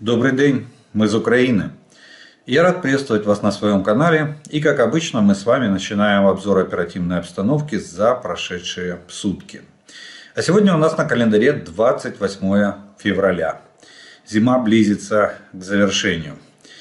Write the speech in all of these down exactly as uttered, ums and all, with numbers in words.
Добрый день, мы из Украины. Я рад приветствовать вас на своем канале. И как обычно мы с вами начинаем обзор оперативной обстановки за прошедшие сутки. А сегодня у нас на календаре двадцать восьмое февраля. Зима близится к завершению.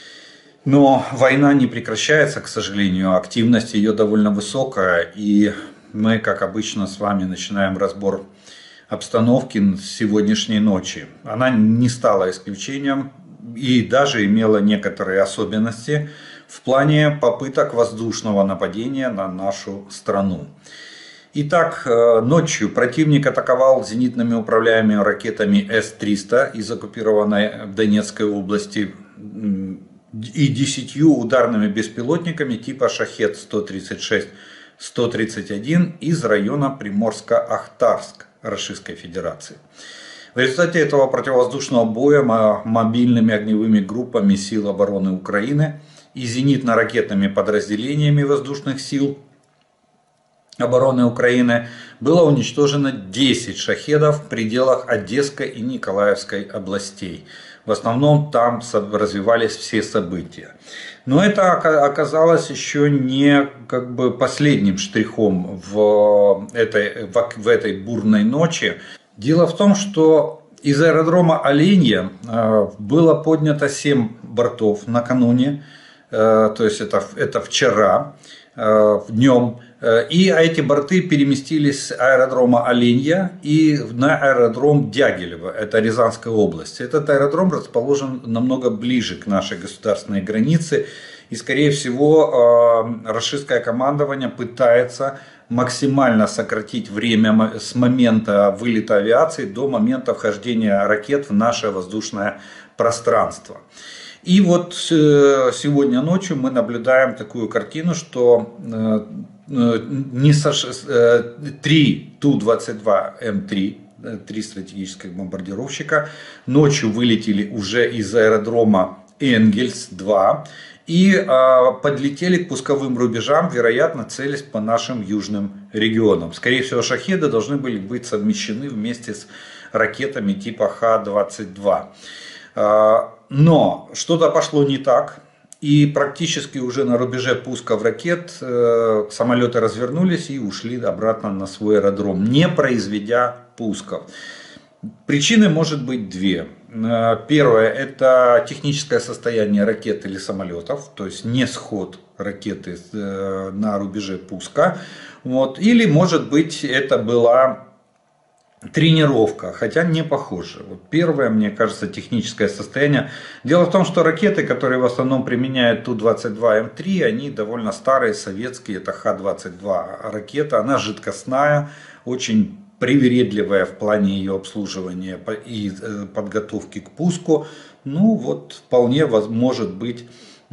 Но война не прекращается, к сожалению. Активность ее довольно высокая. И мы, как обычно, с вами начинаем разбор обстановки сегодняшней ночи. Она не стала исключением и даже имела некоторые особенности в плане попыток воздушного нападения на нашу страну. Итак, ночью противник атаковал зенитными управляемыми ракетами эс триста из оккупированной Донецкой области и десятью ударными беспилотниками типа Шахед сто тридцать шесть — сто тридцать один из района Приморско-Ахтарск Российской Федерации. В результате этого противовоздушного боя мобильными огневыми группами сил обороны Украины и зенитно-ракетными подразделениями воздушных сил обороны Украины было уничтожено десять шахедов в пределах Одесской и Николаевской областей. В основном там развивались все события. Но это оказалось еще не как бы последним штрихом в этой, в этой бурной ночи. Дело в том, что из аэродрома Оленья было поднято семь бортов накануне, то есть это, это вчера днем. И эти борты переместились с аэродрома Оленья и на аэродром Дягилево, это Рязанская область. Этот аэродром расположен намного ближе к нашей государственной границе. И, скорее всего, российское командование пытается максимально сократить время с момента вылета авиации до момента вхождения ракет в наше воздушное пространство. И вот сегодня ночью мы наблюдаем такую картину, что три Ту двадцать два М три, три стратегических бомбардировщика, ночью вылетели уже из аэродрома Энгельс два и подлетели к пусковым рубежам, вероятно, целясь по нашим южным регионам. Скорее всего, шахеды должны были быть совмещены вместе с ракетами типа Х двадцать два. Но что-то пошло не так. И практически уже на рубеже пусков ракет самолеты развернулись и ушли обратно на свой аэродром, не произведя пусков. Причины может быть две. Первое — это техническое состояние ракет или самолетов, то есть не сход ракеты на рубеже пуска. Вот. Или может быть это была тренировка, хотя не похоже. Вот первое, мне кажется, техническое состояние. Дело в том, что ракеты, которые в основном применяют Ту двадцать два М три, они довольно старые, советские. Это Х двадцать два ракета. Она жидкостная, очень привередливая в плане ее обслуживания и подготовки к пуску. Ну вот, вполне может быть...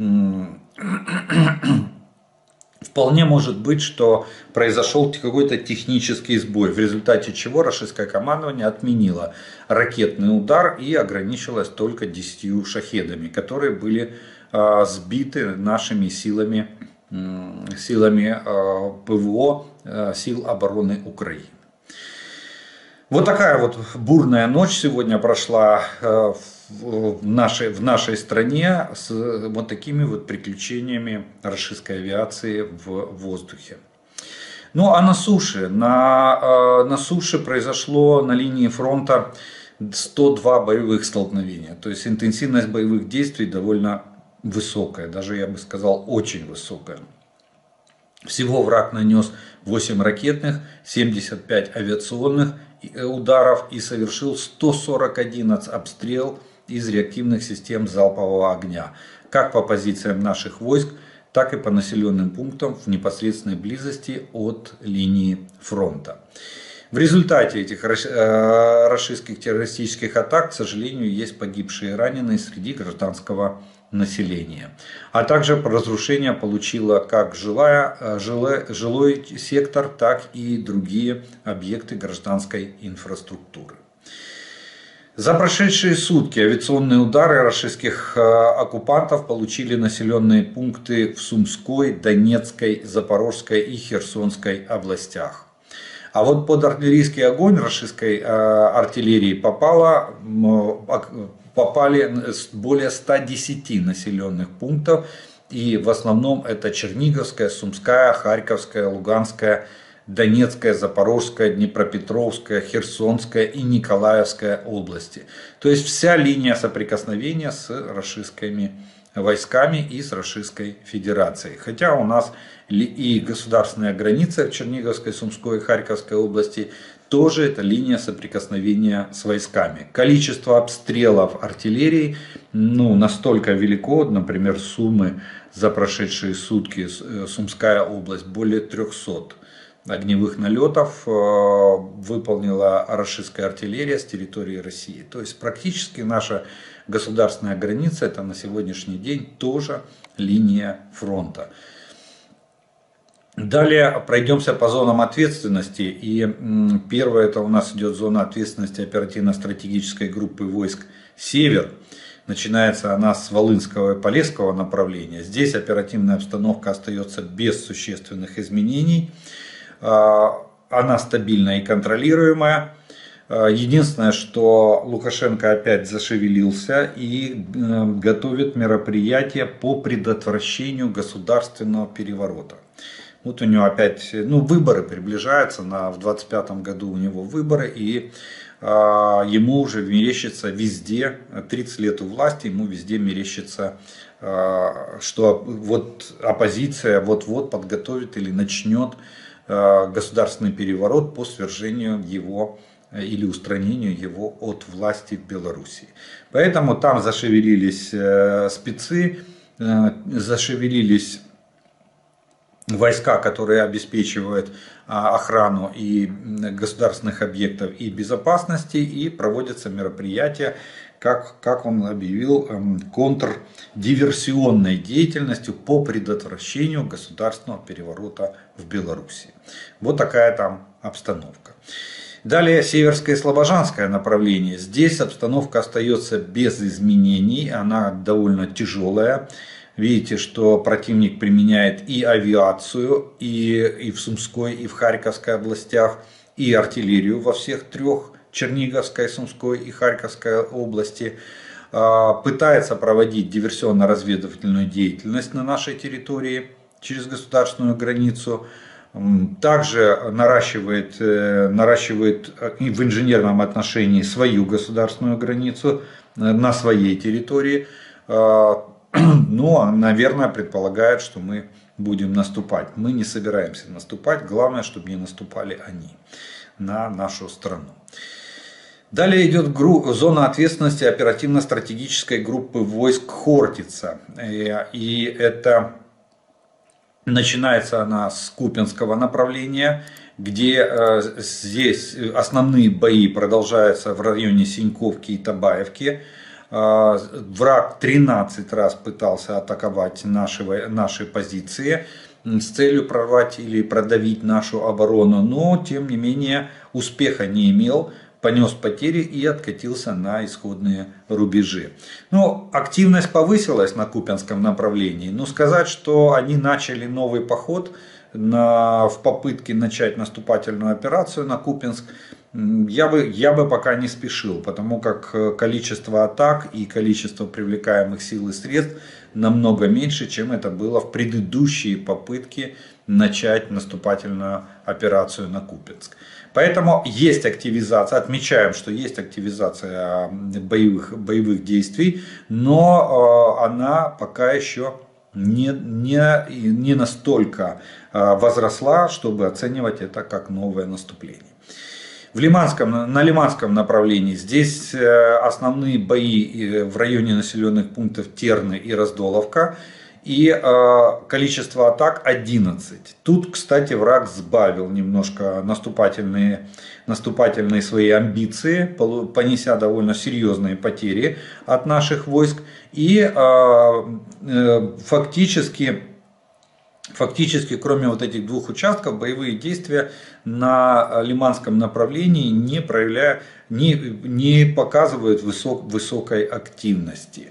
Вполне может быть, что произошел какой-то технический сбой, в результате чего российское командование отменило ракетный удар и ограничилось только десятью шахедами, которые были э, сбиты нашими силами, э, силами э, ПВО э, сил обороны Украины. Вот такая вот бурная ночь сегодня прошла э, в нашей, в нашей стране с вот такими вот приключениями российской авиации в воздухе. Ну а на суше, на, на суше произошло на линии фронта сто два боевых столкновения. То есть интенсивность боевых действий довольно высокая, даже я бы сказал очень высокая. Всего враг нанес восемь ракетных, семьдесят пять авиационных ударов и совершил сто сорок один обстрел из реактивных систем залпового огня, как по позициям наших войск, так и по населенным пунктам в непосредственной близости от линии фронта. В результате этих российских террористических атак, к сожалению, есть погибшие и раненые среди гражданского населения. А также разрушение получило как жилая, жилой, жилой сектор, так и другие объекты гражданской инфраструктуры. За прошедшие сутки авиационные удары российских оккупантов получили населенные пункты в Сумской, Донецкой, Запорожской и Херсонской областях. А вот под артиллерийский огонь российской артиллерии попало, попали с более ста десяти населенных пунктов. И в основном это Черниговская, Сумская, Харьковская, Луганская, Донецкая, Запорожская, Днепропетровская, Херсонская и Николаевская области. То есть вся линия соприкосновения с рашистскими войсками и с Российской Федерацией. Хотя у нас и государственная граница в Черниговской, Сумской и Харьковской области тоже это линия соприкосновения с войсками. Количество обстрелов артиллерии ну, настолько велико, например, Сумы за прошедшие сутки, Сумская область, более трёхсот огневых налетов выполнила российская артиллерия с территории России. То есть практически наша государственная граница это на сегодняшний день тоже линия фронта. Далее пройдемся по зонам ответственности. И первое это у нас идет зона ответственности оперативно-стратегической группы войск «Север». Начинается она с Волынского и Полесского направления. Здесь оперативная обстановка остается без существенных изменений. Она стабильная и контролируемая. Единственное, что Лукашенко опять зашевелился и готовит мероприятия по предотвращению государственного переворота. Вот у него опять, ну, выборы приближаются, на, в двадцать пятом году у него выборы, и э, ему уже мерещится везде, тридцать лет у власти, ему везде мерещится, э, что вот оппозиция вот-вот подготовит или начнет э, государственный переворот по свержению его или устранению его от власти в Беларуси. Поэтому там зашевелились э, спецы, э, зашевелились войска, которые обеспечивают охрану и государственных объектов и безопасности, и проводятся мероприятия, как, как он объявил, контрдиверсионной деятельностью по предотвращению государственного переворота в Беларуси. Вот такая там обстановка. Далее Северское и Слобожанское направление. Здесь обстановка остается без изменений, она довольно тяжелая. Видите, что противник применяет и авиацию, и, и в Сумской, и в Харьковской областях, и артиллерию во всех трех, Черниговской, Сумской и Харьковской области. Пытается проводить диверсионно-разведывательную деятельность на нашей территории через государственную границу. Также наращивает, наращивает в инженерном отношении свою государственную границу на своей территории. Но, наверное, предполагает, что мы будем наступать. Мы не собираемся наступать. Главное, чтобы не наступали они на нашу страну. Далее идет зона ответственности оперативно-стратегической группы войск Хортица. И это начинается она с Купянского направления, где здесь основные бои продолжаются в районе Синьковки и Табаевки. Враг тринадцать раз пытался атаковать наши, наши позиции с целью прорвать или продавить нашу оборону, но тем не менее успеха не имел, понес потери и откатился на исходные рубежи. Ну, активность повысилась на Купянском направлении, но сказать, что они начали новый поход на, в попытке начать наступательную операцию на Купянск, Я бы, я бы пока не спешил, потому как количество атак и количество привлекаемых сил и средств намного меньше, чем это было в предыдущие попытки начать наступательную операцию на Купянск. Поэтому есть активизация, отмечаем, что есть активизация боевых, боевых действий, но она пока еще не, не, не настолько возросла, чтобы оценивать это как новое наступление. В Лиманском, на Лиманском направлении здесь основные бои в районе населенных пунктов Терны и Раздоловка. И количество атак одиннадцать. Тут, кстати, враг сбавил немножко наступательные, наступательные свои амбиции, понеся довольно серьезные потери от наших войск. И фактически... Фактически, кроме вот этих двух участков, боевые действия на Лиманском направлении не, проявляя, не, не показывают высок, высокой активности.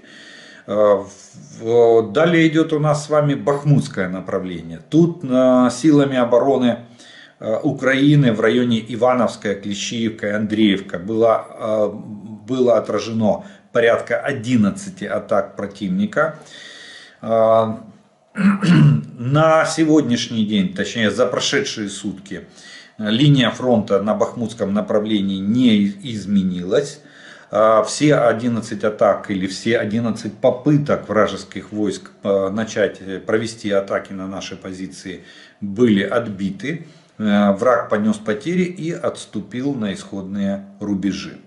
Далее идет у нас с вами Бахмутское направление. Тут силами обороны Украины в районе Ивановская, Клещиевка и Андреевка было, было отражено порядка одиннадцати атак противника. На сегодняшний день, точнее за прошедшие сутки, линия фронта на Бахмутском направлении не изменилась. Все одиннадцать атак или все одиннадцать попыток вражеских войск начать провести атаки на наши позиции были отбиты. Враг понес потери и отступил на исходные рубежи.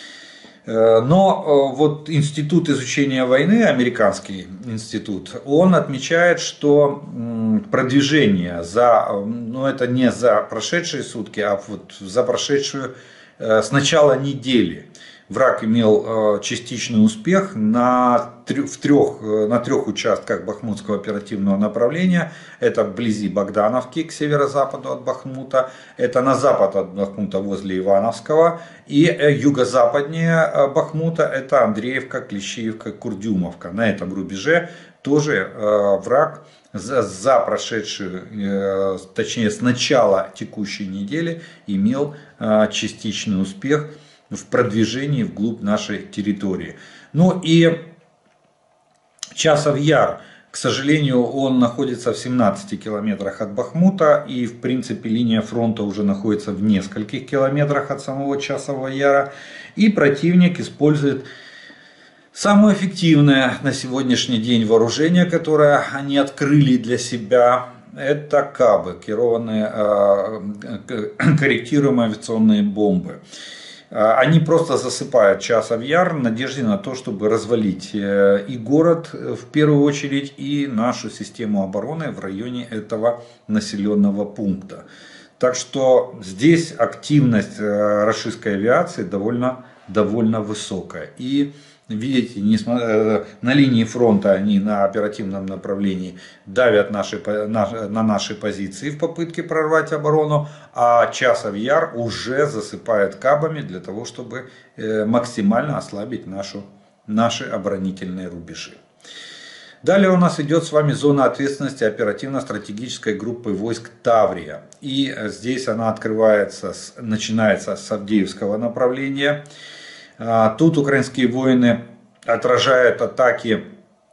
Но вот Институт изучения войны, американский институт, он отмечает, что продвижение за, ну это не за прошедшие сутки, а вот за прошедшую с начала недели. Враг имел частичный успех на трех, на трех участках Бахмутского оперативного направления. Это вблизи Богдановки, к северо-западу от Бахмута. Это на запад от Бахмута возле Ивановского. И юго-западнее Бахмута это Андреевка, Клещеевка, Курдюмовка. На этом рубеже тоже враг за, за прошедшую, точнее с начала текущей недели имел частичный успех в продвижении вглубь нашей территории. Ну и Часов Яр, к сожалению, он находится в семнадцати километрах от Бахмута, и в принципе линия фронта уже находится в нескольких километрах от самого Часового Яра, и противник использует самое эффективное на сегодняшний день вооружение, которое они открыли для себя. Это КАБы, керованные, корректируемые авиационные бомбы. Они просто засыпают Часов Яр в надежде на то, чтобы развалить и город в первую очередь, и нашу систему обороны в районе этого населенного пункта. Так что здесь активность российской авиации довольно, довольно высокая. И видите, на линии фронта они на оперативном направлении давят наши, на, на наши позиции в попытке прорвать оборону, а Часов Яр уже засыпает кабами для того, чтобы максимально ослабить нашу, наши оборонительные рубежи. Далее у нас идет с вами зона ответственности оперативно-стратегической группы войск Таврия. И здесь она открывается, начинается с Авдеевского направления. Тут украинские воины отражают атаки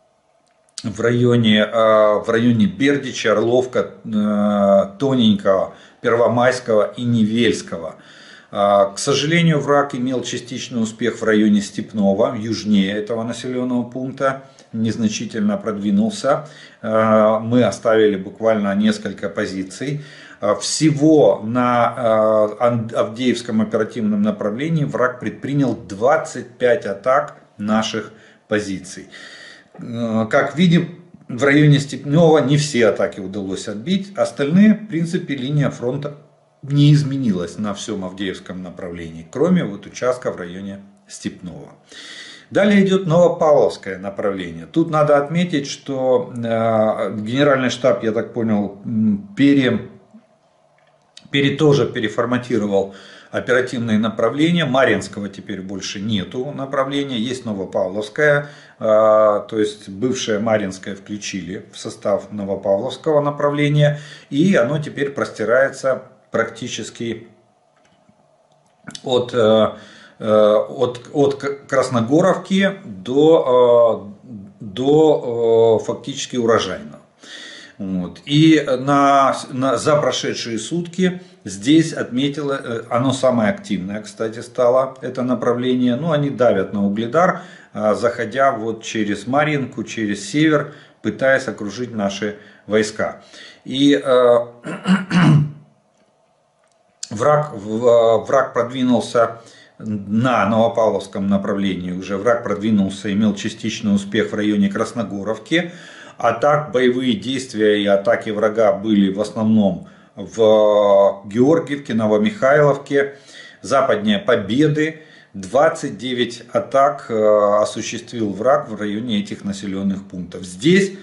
в районе, в районе Бердича, Орловка, Тоненького, Первомайского и Невельского. К сожалению, враг имел частичный успех в районе Степного, южнее этого населенного пункта, незначительно продвинулся. Мы оставили буквально несколько позиций. Всего на Авдеевском оперативном направлении враг предпринял двадцать пять атак наших позиций. Как видим, в районе Степного не все атаки удалось отбить. Остальные, в принципе, линия фронта не изменилась на всем Авдеевском направлении, кроме вот участка в районе Степного. Далее идет Новопавловское направление. Тут надо отметить, что генеральный штаб, я так понял, пере... Пере, тоже переформатировал оперативные направления. Марьинского теперь больше нету направления, есть Новопавловское, то есть бывшее Марьинское включили в состав Новопавловского направления, и оно теперь простирается практически от, от, от Красногоровки до, до фактически Урожайного. Вот. И на, на, за прошедшие сутки здесь отметило, оно самое активное, кстати, стало, это направление. Ну, они давят на Угледар, заходя вот через Марьинку, через север, пытаясь окружить наши войска. И э, враг, враг продвинулся на Новопавловском направлении, уже враг продвинулся, имел частичный успех в районе Красногоровки. А так боевые действия и атаки врага были в основном в Георгиевке, Новомихайловке, западнее Победы. двадцать девять атак осуществил враг в районе этих населенных пунктов. Здесь,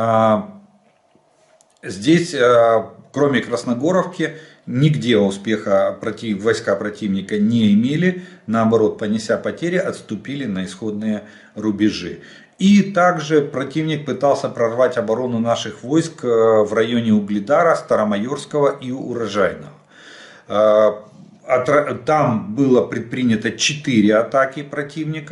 здесь кроме Красногоровки, нигде успеха против, войска противника не имели. Наоборот, понеся потери, отступили на исходные рубежи. И также противник пытался прорвать оборону наших войск в районе Угледара, Старомайорского и Урожайного. Там было предпринято четыре атаки противника.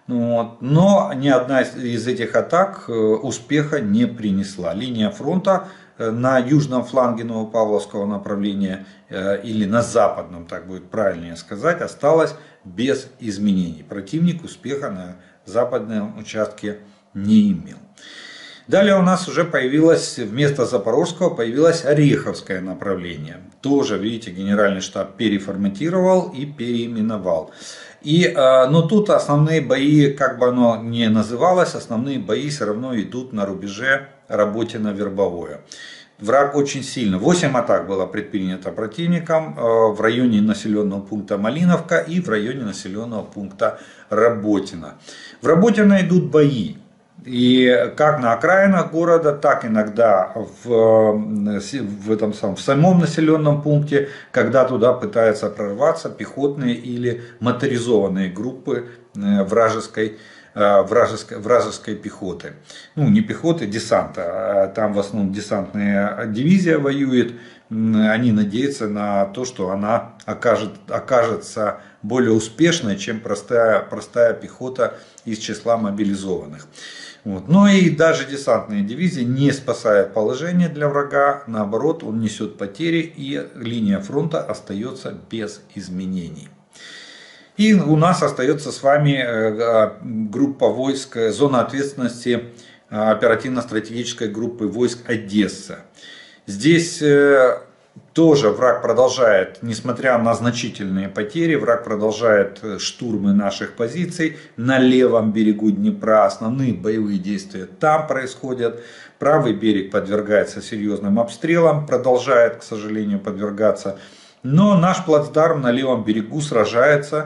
Вот. Но ни одна из этих атак успеха не принесла. Линия фронта на южном фланге Новопавловского направления или на западном, так будет правильнее сказать, осталась без изменений. Противник успеха на западном участке не имел. Далее у нас уже появилось, вместо Запорожского появилось Ореховское направление. Тоже, видите, генеральный штаб переформатировал и переименовал. И, но тут основные бои, как бы оно ни называлось, основные бои все равно идут на рубеже Работино-Вербовое. Враг очень сильно. восемь атак было предпринято противником в районе населенного пункта Малиновка и в районе населенного пункта Работино. В Работино идут бои. И как на окраинах города, так иногда в, в, этом самом, в самом населенном пункте, когда туда пытаются прорваться пехотные или моторизованные группы вражеской, вражеской, вражеской пехоты. Ну, не пехоты, десанта. Там в основном десантная дивизия воюет. Они надеются на то, что она окажет, окажется более успешной, чем простая, простая пехота из числа мобилизованных. Вот. Но и даже десантные дивизии не спасают положение для врага, наоборот, он несет потери и линия фронта остается без изменений. И у нас остается с вами группа войск, зона ответственности оперативно-стратегической группы войск Одесса. Здесь тоже враг продолжает, несмотря на значительные потери, враг продолжает штурмы наших позиций на левом берегу Днепра. Основные боевые действия там происходят. Правый берег подвергается серьезным обстрелам, продолжает, к сожалению, подвергаться. Но наш плацдарм на левом берегу сражается,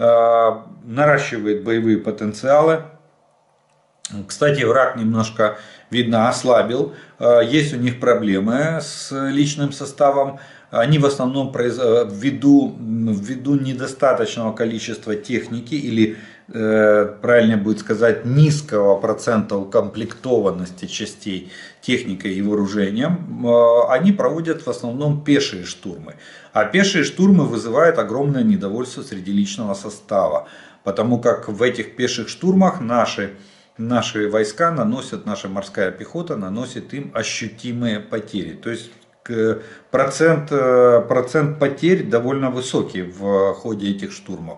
наращивает боевые потенциалы. Кстати, враг немножко, видно, ослабил. Есть у них проблемы с личным составом. Они в основном ввиду, ввиду недостаточного количества техники или, правильнее будет сказать, низкого процента укомплектованности частей техникой и вооружением, они проводят в основном пешие штурмы. А пешие штурмы вызывают огромное недовольство среди личного состава. Потому как в этих пеших штурмах наши Наши войска наносят, наша морская пехота наносит им ощутимые потери. То есть процент, процент потерь довольно высокий в ходе этих штурмов.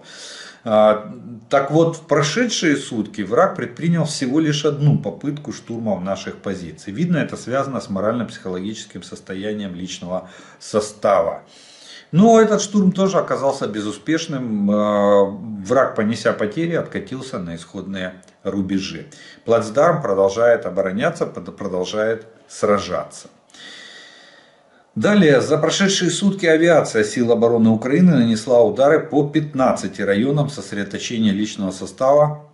Так вот, в прошедшие сутки враг предпринял всего лишь одну попытку штурма наших позиций. Видно, это связано с морально-психологическим состоянием личного состава. Но этот штурм тоже оказался безуспешным. Враг, понеся потери, откатился на исходные рубежи. Плацдарм продолжает обороняться, продолжает сражаться. Далее, за прошедшие сутки авиация сил обороны Украины нанесла удары по пятнадцати районам сосредоточения личного состава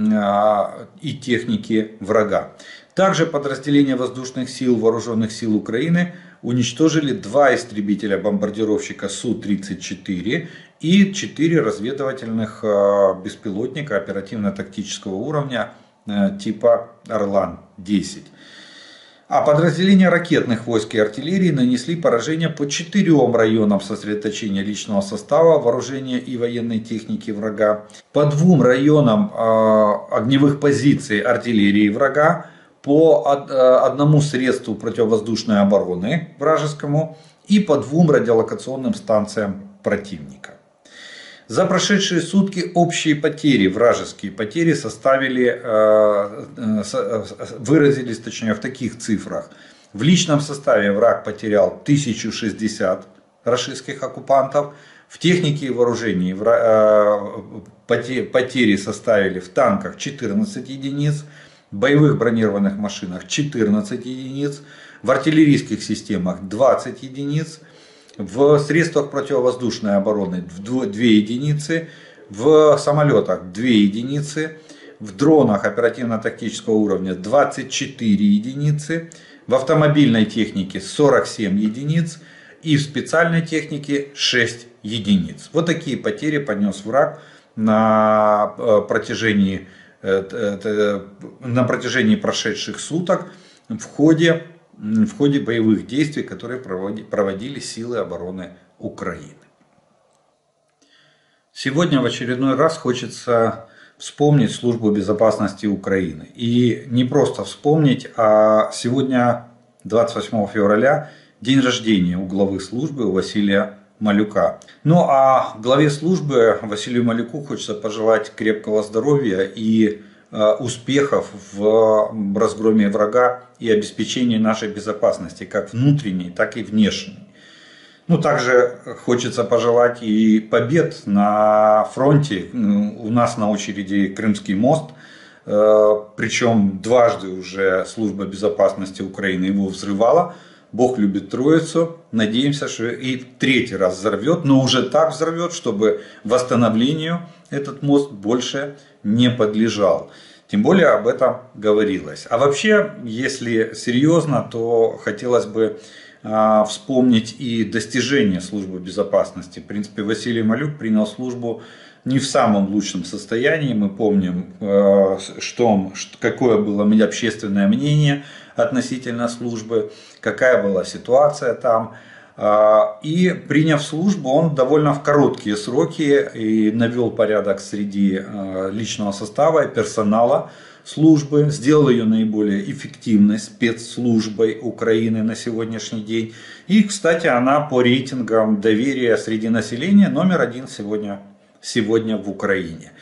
и техники врага. Также подразделения воздушных сил вооруженных сил Украины уничтожили два истребителя-бомбардировщика Су тридцать четыре и четыре разведывательных беспилотника оперативно-тактического уровня типа Орлан десять. А подразделения ракетных войск и артиллерии нанесли поражение по четырем районам сосредоточения личного состава, вооружения и военной техники врага, по двум районам огневых позиций артиллерии врага, по одному средству противовоздушной обороны вражескому и по двум радиолокационным станциям противника. За прошедшие сутки общие потери, вражеские потери составили, выразились точнее в таких цифрах. В личном составе враг потерял тысячу шестьдесят рашистских оккупантов. В технике и вооружении потери составили в танках четырнадцать единиц, в боевых бронированных машинах четырнадцать единиц, в артиллерийских системах двадцать единиц, в средствах противовоздушной обороны две единицы, в самолетах две единицы, в дронах оперативно-тактического уровня двадцать четыре единицы, в автомобильной технике сорок семь единиц и в специальной технике шесть единиц. Вот такие потери понес враг на протяжении, на протяжении прошедших суток в ходе, в ходе боевых действий, которые проводили силы обороны Украины. Сегодня в очередной раз хочется вспомнить службу безопасности Украины. И не просто вспомнить, а сегодня, двадцать восьмого февраля, день рождения у главы службы, у Василия Малюка. Ну а главе службы Василию Малюку хочется пожелать крепкого здоровья и э, успехов в разгроме врага и обеспечении нашей безопасности, как внутренней, так и внешней. Ну, также хочется пожелать и побед на фронте. У нас на очереди Крымский мост, причем дважды уже служба безопасности Украины его взрывала. Бог любит Троицу. Надеемся, что и в третий раз взорвет, но уже так взорвет, чтобы восстановлению этот мост больше не подлежал. Тем более об этом говорилось. А вообще, если серьезно, то хотелось бы вспомнить и достижения службы безопасности. В принципе, Василий Малюк принял службу не в самом лучшем состоянии. Мы помним, что, какое было общественное мнение относительно службы, какая была ситуация там. И приняв службу, он довольно в короткие сроки и навел порядок среди личного состава и персонала службы, сделал ее наиболее эффективной спецслужбой Украины на сегодняшний день. И, кстати, она по рейтингам доверия среди населения номер один сегодня, сегодня в Украине.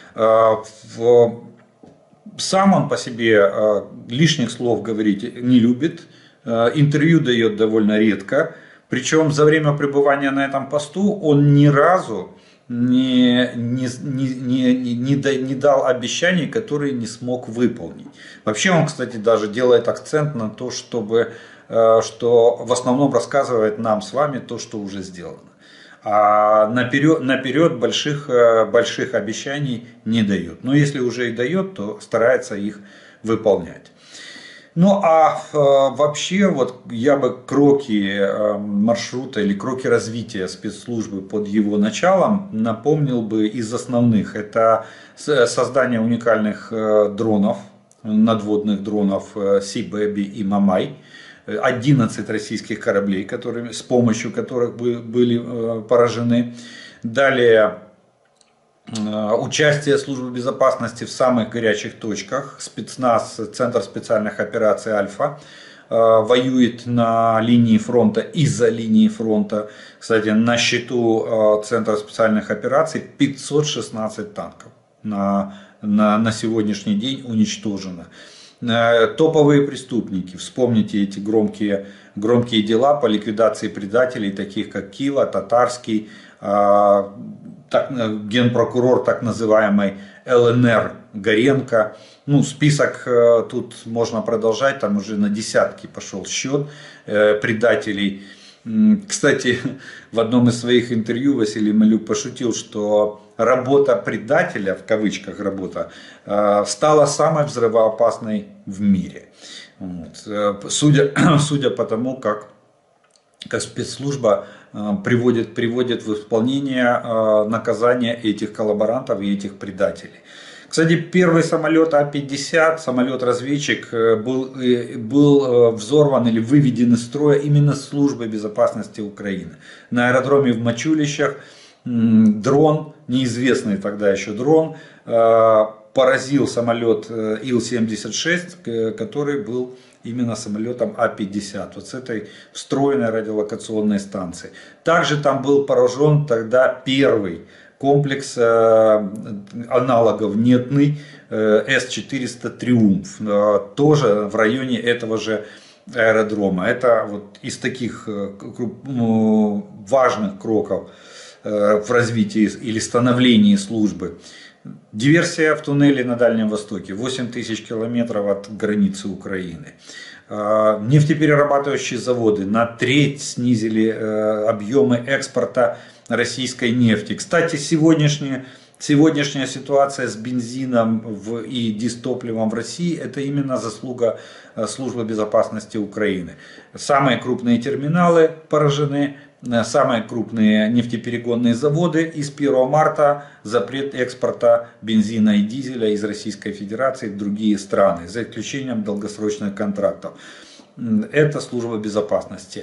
Сам он по себе лишних слов говорить не любит, интервью дает довольно редко. Причем за время пребывания на этом посту он ни разу не, не, не, не, не, не дал обещаний, которые не смог выполнить. Вообще он, кстати, даже делает акцент на то, чтобы, что в основном рассказывает нам с вами то, что уже сделано. А наперед, наперед больших, больших обещаний не дает. Но если уже и дает, то старается их выполнять. Ну а э, вообще вот я бы кроки э, маршрута или кроки развития спецслужбы под его началом напомнил бы из основных. Это создание уникальных э, дронов, надводных дронов э, Sea Baby и Мамай. одиннадцать российских кораблей, которые, с помощью которых были э, поражены. Далее участие службы безопасности в самых горячих точках. Спецназ, Центр специальных операций «Альфа» воюет на линии фронта и за линией фронта. Кстати, на счету Центра специальных операций пятьсот шестнадцать танков на, на, на сегодняшний день уничтожено. Топовые преступники. Вспомните эти громкие, громкие дела по ликвидации предателей, таких как Кива, Татарский, так, генпрокурор так называемый Л Н Р Горенко. Ну, список э, тут можно продолжать, там уже на десятки пошел счет э, предателей. Кстати, в одном из своих интервью Василий Малюк пошутил, что работа предателя, в кавычках работа, э, стала самой взрывоопасной в мире. Вот. Судя, судя по тому, как, как спецслужба Приводит, приводит в исполнение наказания этих коллаборантов и этих предателей. Кстати, первый самолет А пятьдесят, самолет-разведчик, был, был взорван или выведен из строя именно службой безопасности Украины. На аэродроме в Мачулищах дрон, неизвестный тогда еще дрон, поразил самолет Ил семьдесят шесть, который был именно самолетом А пятьдесят, вот с этой встроенной радиолокационной станцией. Также там был поражен тогда первый комплекс э, аналогов нетный э, С четыреста Триумф, э, тоже в районе этого же аэродрома. Это вот из таких э, важных кроков э, в развитии или становлении службы. Диверсия в туннеле на Дальнем Востоке, восемь тысяч километров от границы Украины. Нефтеперерабатывающие заводы на треть снизили объемы экспорта российской нефти. Кстати, сегодняшняя, сегодняшняя ситуация с бензином в, и дистопливом в России — это именно заслуга службы безопасности Украины. Самые крупные терминалы поражены. Самые крупные нефтеперегонные заводы, и с первого марта запрет экспорта бензина и дизеля из Российской Федерации в другие страны, за исключением долгосрочных контрактов. Это служба безопасности.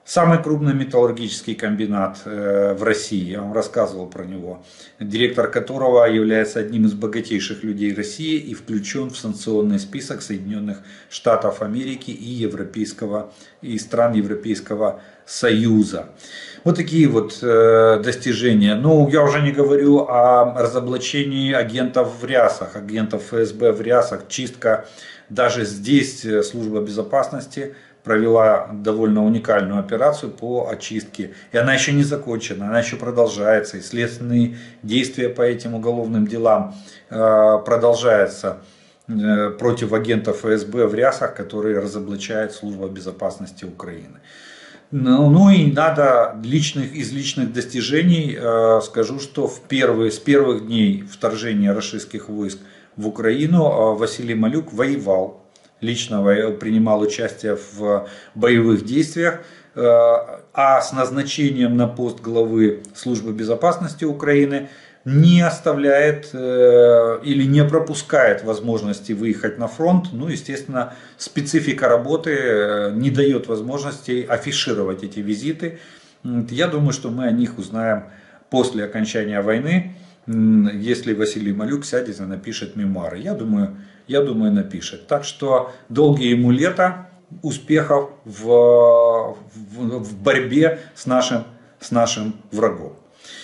Самый крупный металлургический комбинат в России, я вам рассказывал про него, директор которого является одним из богатейших людей России и включен в санкционный список Соединенных Штатов Америки и, европейского, и стран Европейского Союза. Вот такие вот достижения. Ну, я уже не говорю о разоблачении агентов в рясах, агентов ФСБ в рясах, чистка. Даже здесь служба безопасности провела довольно уникальную операцию по очистке. И она еще не закончена, она еще продолжается. И следственные действия по этим уголовным делам продолжаются против агентов ФСБ в рясах, которые разоблачает служба безопасности Украины. Ну, ну и надо личных, из личных достижений э, скажу, что в первые, с первых дней вторжения российских войск в Украину э, Василий Малюк воевал, лично принимал участие в боевых действиях, э, а с назначением на пост главы службы безопасности Украины не оставляет э, или не пропускает возможности выехать на фронт. Ну, естественно, специфика работы э, не дает возможности афишировать эти визиты. Я думаю, что мы о них узнаем после окончания войны, если Василий Малюк сядет и напишет мемуары. Я думаю, я думаю, напишет. Так что долгие ему лета, успехов в, в, в борьбе с нашим, с нашим врагом.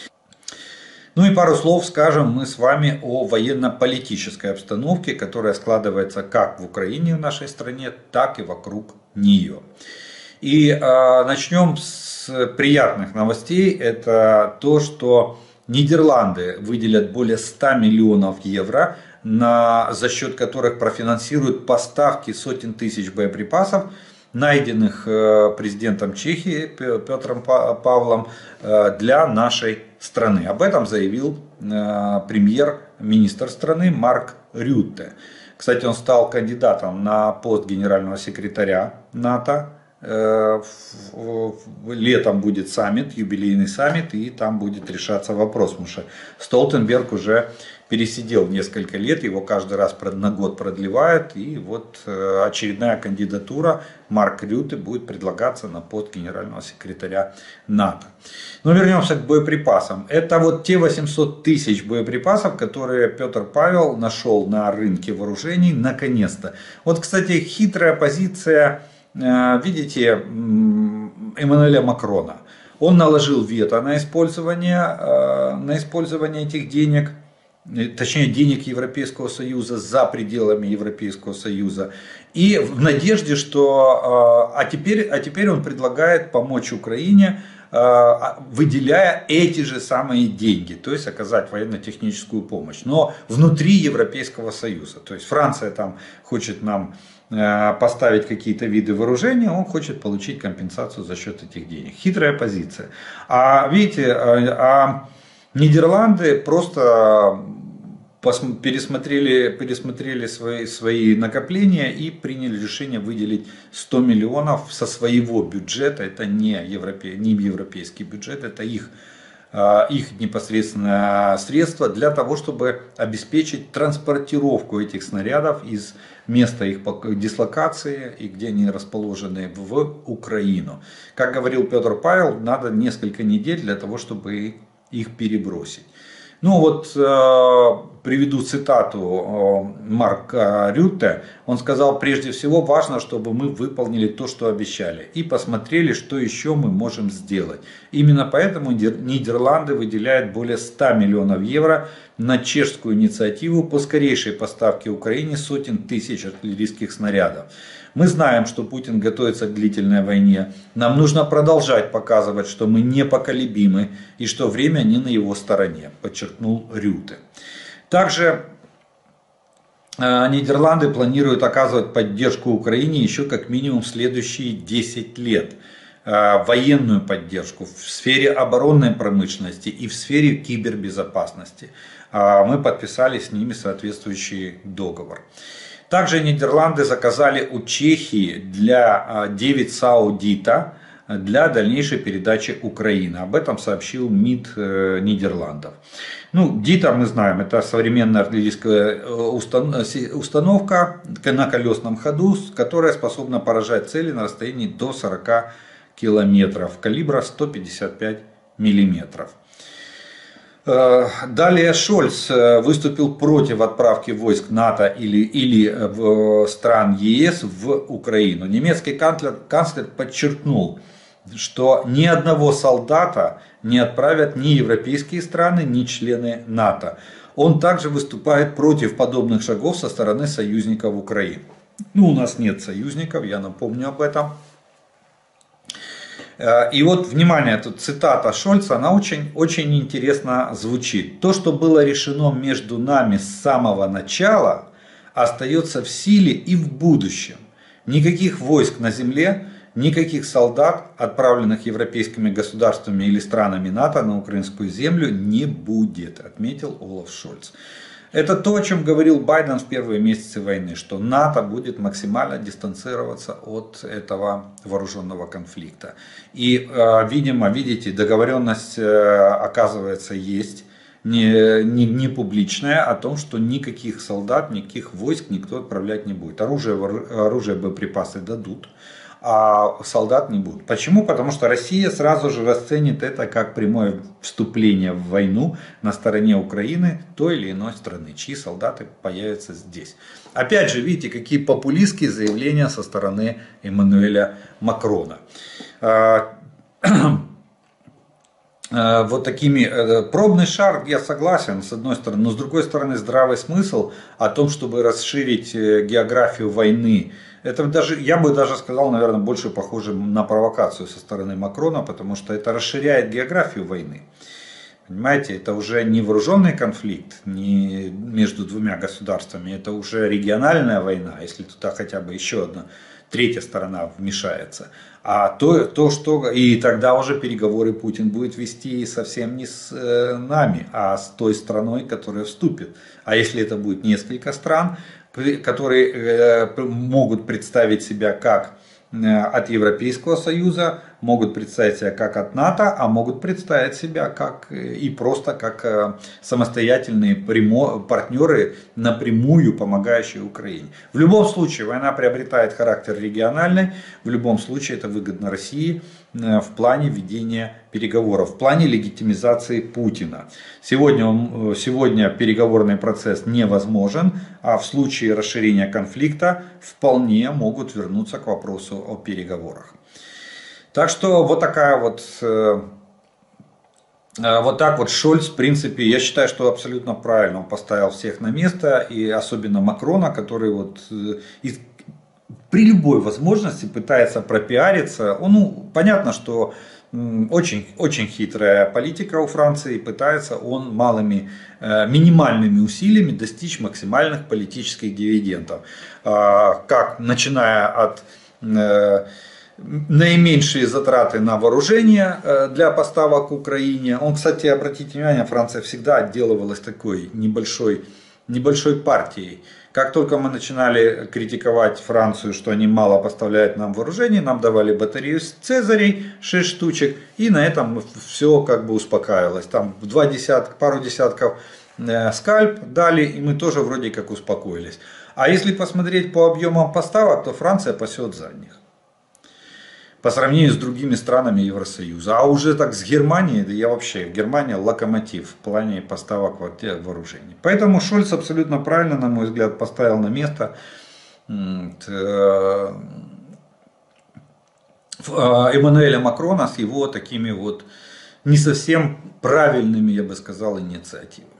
Ну и пару слов скажем мы с вами о военно-политической обстановке, которая складывается как в Украине, в нашей стране, так и вокруг нее. И э, начнем с приятных новостей. Это то, что Нидерланды выделят более ста миллионов евро, на, за счет которых профинансируют поставки сотен тысяч боеприпасов, найденных президентом Чехии Петром Павлом для нашей страны. Об этом заявил премьер-министр страны Марк Рютте. Кстати, он стал кандидатом на пост генерального секретаря НАТО. Летом будет саммит, юбилейный саммит, и там будет решаться вопрос, потому что Столтенберг уже пересидел несколько лет, его каждый раз на год продлевают, и вот очередная кандидатура Марк Рютте будет предлагаться на пост генерального секретаря НАТО. Но вернемся к боеприпасам. Это вот те восемьсот тысяч боеприпасов, которые Петр Павел нашел на рынке вооружений наконец-то. Вот, кстати, хитрая позиция, видите, Эммануэля Макрона. Он наложил вето на использование, на использование этих денег, точнее денег Европейского Союза за пределами Европейского Союза. И в надежде, что а теперь, а теперь он предлагает помочь Украине, выделяя эти же самые деньги, то есть оказать военно-техническую помощь, но внутри Европейского Союза. То есть Франция там хочет нам поставить какие-то виды вооружения, он хочет получить компенсацию за счет этих денег. Хитрая позиция. А видите, а Нидерланды просто пересмотрели, пересмотрели свои, свои накопления и приняли решение выделить сто миллионов со своего бюджета. Это не, европе, не европейский бюджет, это их, их непосредственно средства для того, чтобы обеспечить транспортировку этих снарядов из места их дислокации и где они расположены в Украину. Как говорил Петр Павел, надо несколько недель для того, чтобы их перебросить. Ну вот э, приведу цитату э, Марка Рютте. Он сказал: прежде всего важно, чтобы мы выполнили то, что обещали, и посмотрели, что еще мы можем сделать. Именно поэтому Нидерланды выделяют более ста миллионов евро на чешскую инициативу по скорейшей поставке Украине сотен тысяч артиллерийских снарядов. Мы знаем, что Путин готовится к длительной войне. Нам нужно продолжать показывать, что мы непоколебимы и что время не на его стороне, подчеркнул Рютте. Также э, Нидерланды планируют оказывать поддержку Украине еще как минимум следующие десять лет. Э, военную поддержку в сфере оборонной промышленности и в сфере кибербезопасности. Э, мы подписали с ними соответствующий договор. Также Нидерланды заказали у Чехии для девять Саудита для дальнейшей передачи Украины. Об этом сообщил МИД Нидерландов. Ну, ДИТа мы знаем, это современная артиллерийская установка на колесном ходу, которая способна поражать цели на расстоянии до сорока километров калибра сто пятьдесят пять миллиметров. Далее Шольц выступил против отправки войск НАТО или, или в стран ЕС в Украину. Немецкий канцлер, канцлер подчеркнул, что ни одного солдата не отправят ни европейские страны, ни члены НАТО. Он также выступает против подобных шагов со стороны союзников Украины. Ну, у нас нет союзников, я напомню об этом. И вот, внимание, тут цитата Шольца, она очень, очень интересно звучит. То, что было решено между нами с самого начала, остается в силе и в будущем. Никаких войск на земле, никаких солдат, отправленных европейскими государствами или странами НАТО на украинскую землю, не будет, отметил Олаф Шольц. Это то, о чем говорил Байден в первые месяцы войны, что НАТО будет максимально дистанцироваться от этого вооруженного конфликта. И, видимо, видите, договоренность, оказывается, есть, не, не, не публичная, о том, что никаких солдат, никаких войск никто отправлять не будет. Оружие, оружие боеприпасы дадут, а солдат не будут. Почему? Потому что Россия сразу же расценит это как прямое вступление в войну на стороне Украины той или иной страны, чьи солдаты появятся здесь. Опять же, видите, какие популистские заявления со стороны Эммануэля Макрона. Вот такими, пробный шар, я согласен, с одной стороны, но с другой стороны здравый смысл о том, чтобы расширить географию войны. Это даже, я бы даже сказал, наверное, больше похоже на провокацию со стороны Макрона, потому что это расширяет географию войны. Понимаете, это уже не вооруженный конфликт не между двумя государствами, это уже региональная война, если туда хотя бы еще одна третья сторона вмешается. А то, то, что и тогда уже переговоры Путин будет вести совсем не с э, нами, а с той страной, которая вступит. А если это будет несколько стран, которые э, могут представить себя как э, от Европейского Союза, могут представить себя как от НАТО, а могут представить себя как э, и просто как э, самостоятельные прямо, партнеры, напрямую помогающие Украине. В любом случае война приобретает характер региональный, в любом случае это выгодно России э, в плане ведения переговоров, в плане легитимизации Путина. Сегодня, он, сегодня переговорный процесс невозможен, а в случае расширения конфликта вполне могут вернуться к вопросу о переговорах. Так что вот такая вот, э, вот так вот Шольц, в принципе, я считаю, что абсолютно правильно он поставил всех на место, и особенно Макрона, который вот э, из, при любой возможности пытается пропиариться. Он, ну, понятно, что э, очень, очень хитрая политика у Франции, пытается он малыми, э, минимальными усилиями достичь максимальных политических дивидендов, э, как начиная от э, наименьшие затраты на вооружение для поставок Украине. Он, кстати, обратите внимание, Франция всегда отделывалась такой небольшой, небольшой партией. Как только мы начинали критиковать Францию, что они мало поставляют нам вооружений, нам давали батарею Цезарей, шесть штучек, и на этом все как бы успокаивалось. Там в два десятка, пару десятков скальп дали, и мы тоже вроде как успокоились. А если посмотреть по объемам поставок, то Франция пасет задних по сравнению с другими странами Евросоюза. А уже так с Германией, да я вообще, Германия локомотив в плане поставок вооружений. Поэтому Шольц абсолютно правильно, на мой взгляд, поставил на место Эммануэля Макрона с его такими вот не совсем правильными, я бы сказал, инициативами.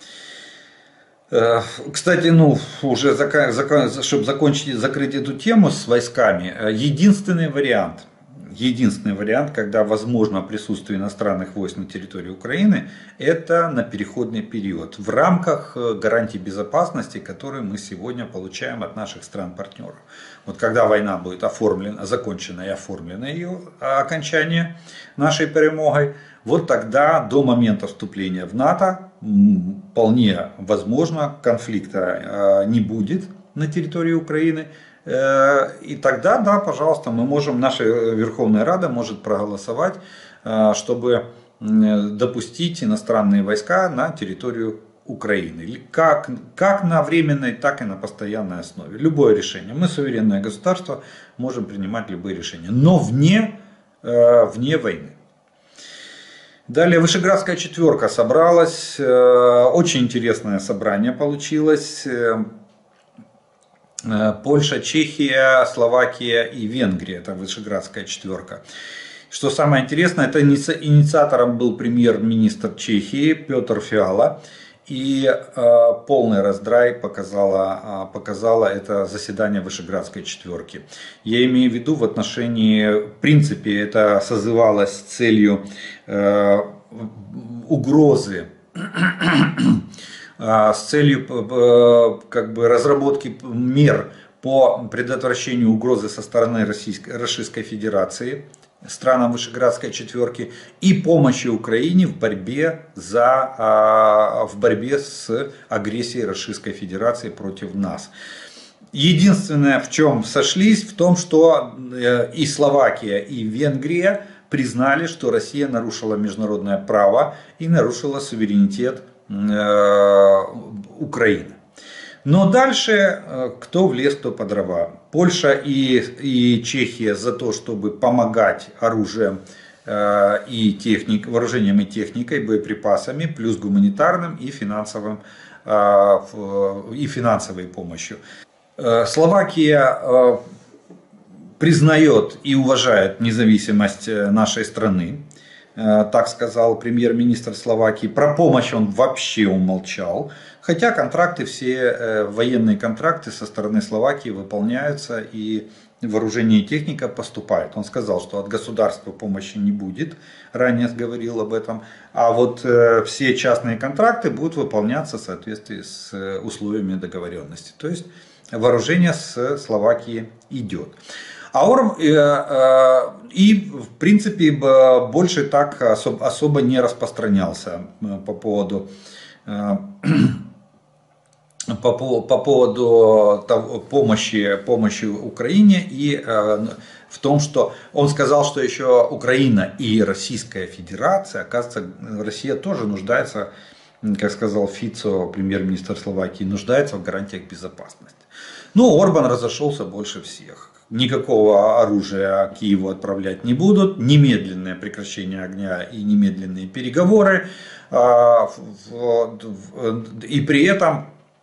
Кстати, ну, уже чтобы закончить, закрыть эту тему с войсками, единственный вариант, единственный вариант, когда возможно присутствие иностранных войск на территории Украины, это на переходный период в рамках гарантий безопасности, которые мы сегодня получаем от наших стран-партнеров. Вот когда война будет оформлена, закончена и оформлена ее окончание нашей перемогой, вот тогда до момента вступления в НАТО вполне возможно конфликта не будет на территории Украины. И тогда, да, пожалуйста, мы можем, наша Верховная Рада может проголосовать, чтобы допустить иностранные войска на территорию Украины. Как, как на временной, так и на постоянной основе. Любое решение. Мы суверенное государство, можем принимать любые решения. Но вне вне войны. Далее Вышеградская четверка собралась, очень интересное собрание получилось. Польша, Чехия, Словакия и Венгрия, это Вышеградская четверка. Что самое интересное, это инициатором был премьер-министр Чехии Петр Фиала. И э, полный раздрай показало, показало это заседание Вышеградской четверки. Я имею в виду в отношении, в принципе, это созывалось с целью э, угрозы, с целью э, как бы разработки мер по предотвращению угрозы со стороны Российской, Российской Федерации странам Вышеградской четверки и помощи Украине в борьбе, за, в борьбе с агрессией Российской Федерации против нас. Единственное, в чем сошлись, в том, что и Словакия, и Венгрия признали, что Россия нарушила международное право и нарушила суверенитет Украины. Но дальше кто в лес, кто по дрова. Польша и, и Чехия за то, чтобы помогать оружием э, и техник, вооружением и техникой, боеприпасами, плюс гуманитарным и, финансовым, э, и финансовой помощью. Э, Словакия э, признает и уважает независимость нашей страны. Э, так сказал премьер-министр Словакии. Про помощь он вообще умолчал. Хотя контракты, все военные контракты со стороны Словакии выполняются и вооружение и техника поступает. Он сказал, что от государства помощи не будет, ранее говорил об этом, а вот все частные контракты будут выполняться в соответствии с условиями договоренности. То есть вооружение с Словакии идет. А Орб и в принципе больше так особо не распространялся по поводу По, по поводу того, помощи, помощи Украине и э, в том, что он сказал, что еще Украина и Российская Федерация, оказывается, Россия тоже нуждается, как сказал Фицо, премьер-министр Словакии, нуждается в гарантиях безопасности. Но Орбан разошелся больше всех. Никакого оружия Киеву отправлять не будут, немедленное прекращение огня и немедленные переговоры. Э, и при этом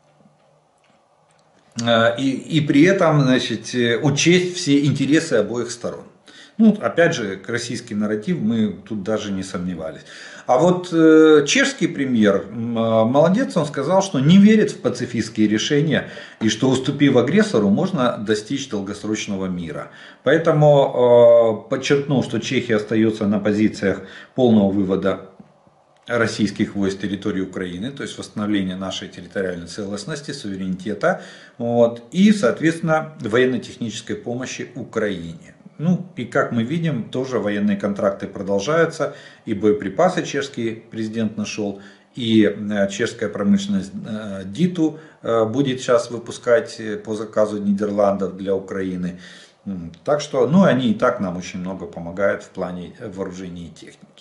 И, и при этом, значит, учесть все интересы обоих сторон. Ну, опять же, российский нарратив, мы тут даже не сомневались. А вот э, чешский премьер, э, молодец, он сказал, что не верит в пацифистские решения и что, уступив агрессору, можно достичь долгосрочного мира. Поэтому э, подчеркнул, что Чехия остается на позициях полного вывода российских войск территории Украины, то есть восстановление нашей территориальной целостности, суверенитета, вот, и, соответственно, военно-технической помощи Украине. Ну и как мы видим, тоже военные контракты продолжаются, и боеприпасы чешский президент нашел, и чешская промышленность ДИТу будет сейчас выпускать по заказу Нидерландов для Украины. Так что, ну они и так нам очень много помогают в плане вооружения и техники.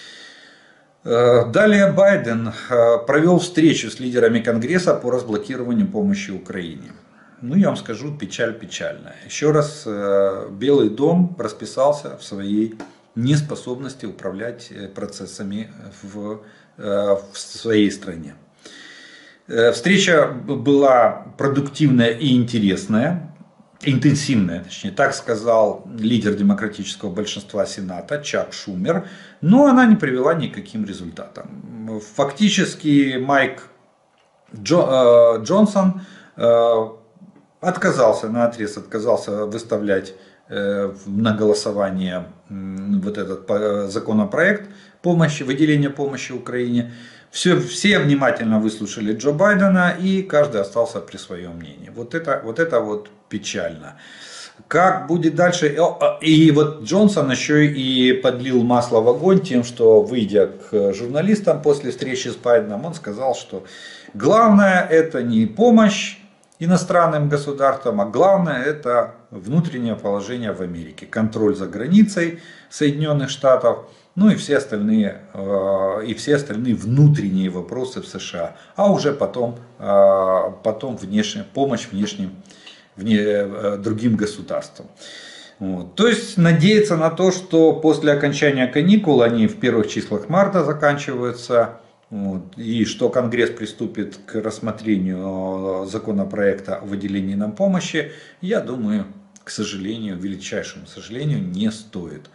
Далее Байден провел встречу с лидерами Конгресса по разблокированию помощи Украине. Ну, я вам скажу, печаль печальная. Еще раз, Белый дом расписался в своей неспособности управлять процессами в, в своей стране. Встреча была продуктивная и интересная. Интенсивная, точнее, так сказал лидер демократического большинства Сената Чак Шумер, но она не привела ни к каким результатам. Фактически Майк Джо, э, Джонсон э, отказался, наотрез отказался выставлять э, на голосование э, вот этот э, законопроект помощи, выделения помощи Украине. Все, все внимательно выслушали Джо Байдена, и каждый остался при своем мнении. Вот это вот, это вот печально. Как будет дальше? И вот Джонсон еще и подлил масло в огонь тем, что, выйдя к журналистам после встречи с Байденом, он сказал, что главное это не помощь иностранным государствам, а главное это внутреннее положение в Америке, контроль за границей Соединенных Штатов. Ну и все остальные, и все остальные внутренние вопросы в США, а уже потом, потом внешняя помощь внешним, вне, другим государствам. Вот. То есть надеяться на то, что после окончания каникул, они в первых числах марта заканчиваются, вот, и что Конгресс приступит к рассмотрению законопроекта о выделении нам помощи, я думаю, к сожалению, величайшему сожалению, не стоит.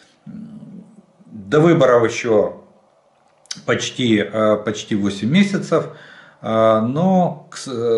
До выборов еще почти, почти восемь месяцев. Но,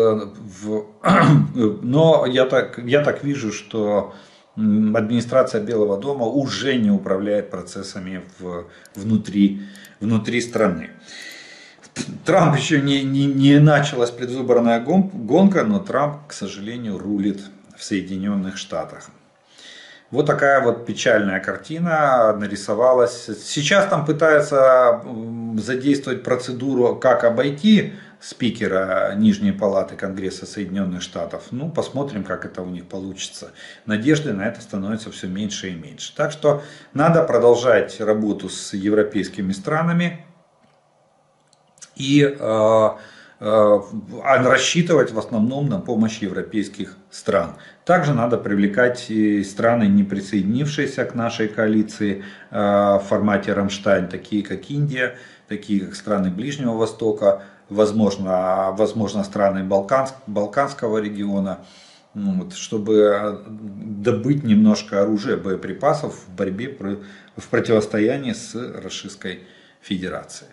но я, так, я так вижу, что администрация Белого дома уже не управляет процессами в, внутри, внутри страны. Трамп еще не, не, не началась предвыборная гонка, но Трамп, к сожалению, рулит в Соединенных Штатах. Вот такая вот печальная картина нарисовалась. Сейчас там пытаются задействовать процедуру, как обойти спикера Нижней палаты Конгресса Соединенных Штатов. Ну, посмотрим, как это у них получится. Надежды на это становится все меньше и меньше. Так что надо продолжать работу с европейскими странами и э, э, рассчитывать в основном на помощь европейских стран. Также надо привлекать и страны, не присоединившиеся к нашей коалиции э, в формате Рамштайн, такие как Индия, такие как страны Ближнего Востока, возможно, возможно страны Балканск, Балканского региона, вот, чтобы добыть немножко оружия, боеприпасов в борьбе, в противостоянии с Российской Федерацией.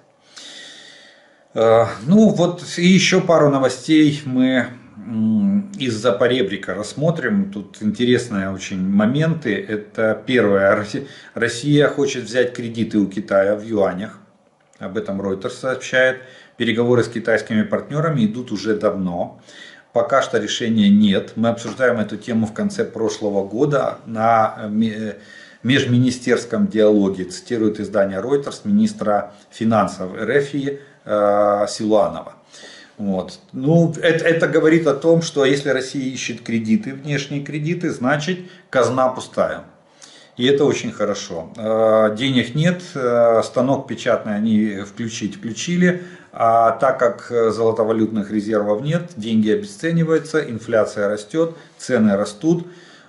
Ну вот и еще пару новостей мы из-за поребрика рассмотрим. Тут интересные очень моменты. Это первое. Россия хочет взять кредиты у Китая в юанях. Об этом Reuters сообщает. Переговоры с китайскими партнерами идут уже давно. Пока что решения нет. Мы обсуждаем эту тему в конце прошлого года на межминистерском диалоге. Цитирует издание Reuters министра финансов РФ Силуанова. Вот. Ну, это, это говорит о том, что если Россия ищет кредиты, внешние кредиты, значит казна пустая. И это очень хорошо. Денег нет, станок печатный они включить включили, а так как золотовалютных резервов нет, деньги обесцениваются, инфляция растет, цены растут.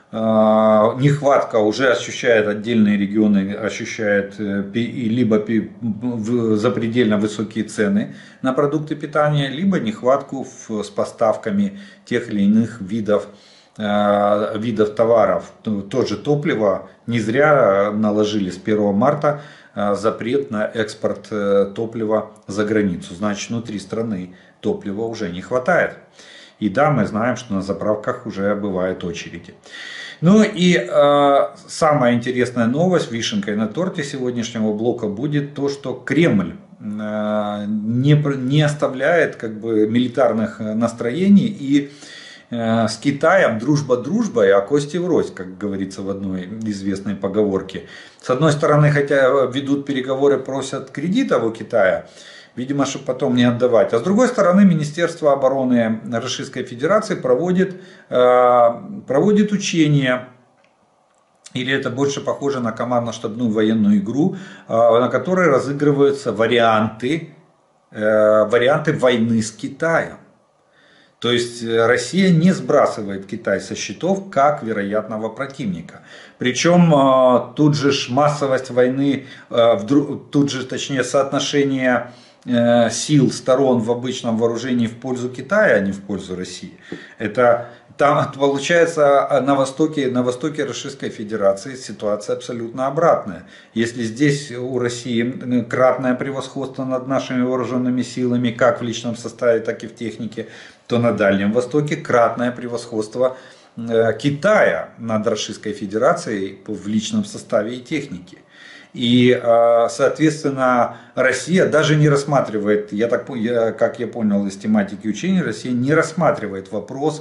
Нехватка уже ощущает, отдельные регионы ощущают либо запредельно высокие цены на продукты питания, либо нехватку с поставками тех или иных видов, видов товаров. То же топливо, не зря наложили с первого марта запрет на экспорт топлива за границу. Значит, внутри страны топлива уже не хватает. И да, мы знаем, что на заправках уже бывают очереди. Ну и э, самая интересная новость, вишенкой на торте сегодняшнего блока будет то, что Кремль э, не, не оставляет как бы милитарных настроений и э, с Китаем дружба дружбой, а кости врозь, как говорится в одной известной поговорке. С одной стороны, хотя ведут переговоры, просят кредитов у Китая, видимо, чтобы потом не отдавать. А с другой стороны, Министерство обороны Российской Федерации проводит, проводит учения, или это больше похоже на командно-штабную военную игру, на которой разыгрываются варианты, варианты войны с Китаем. То есть Россия не сбрасывает Китай со счетов как вероятного противника. Причем тут же массовость войны, тут же точнее соотношение сил сторон в обычном вооружении в пользу Китая, а не в пользу России. Это там получается на востоке, на востоке Российской Федерации ситуация абсолютно обратная. Если здесь у России кратное превосходство над нашими вооруженными силами, как в личном составе, так и в технике, то на Дальнем Востоке кратное превосходство Китая над Российской Федерацией в личном составе и технике. И, соответственно, Россия даже не рассматривает, я так, я, как я понял из тематики учения, Россия не рассматривает вопрос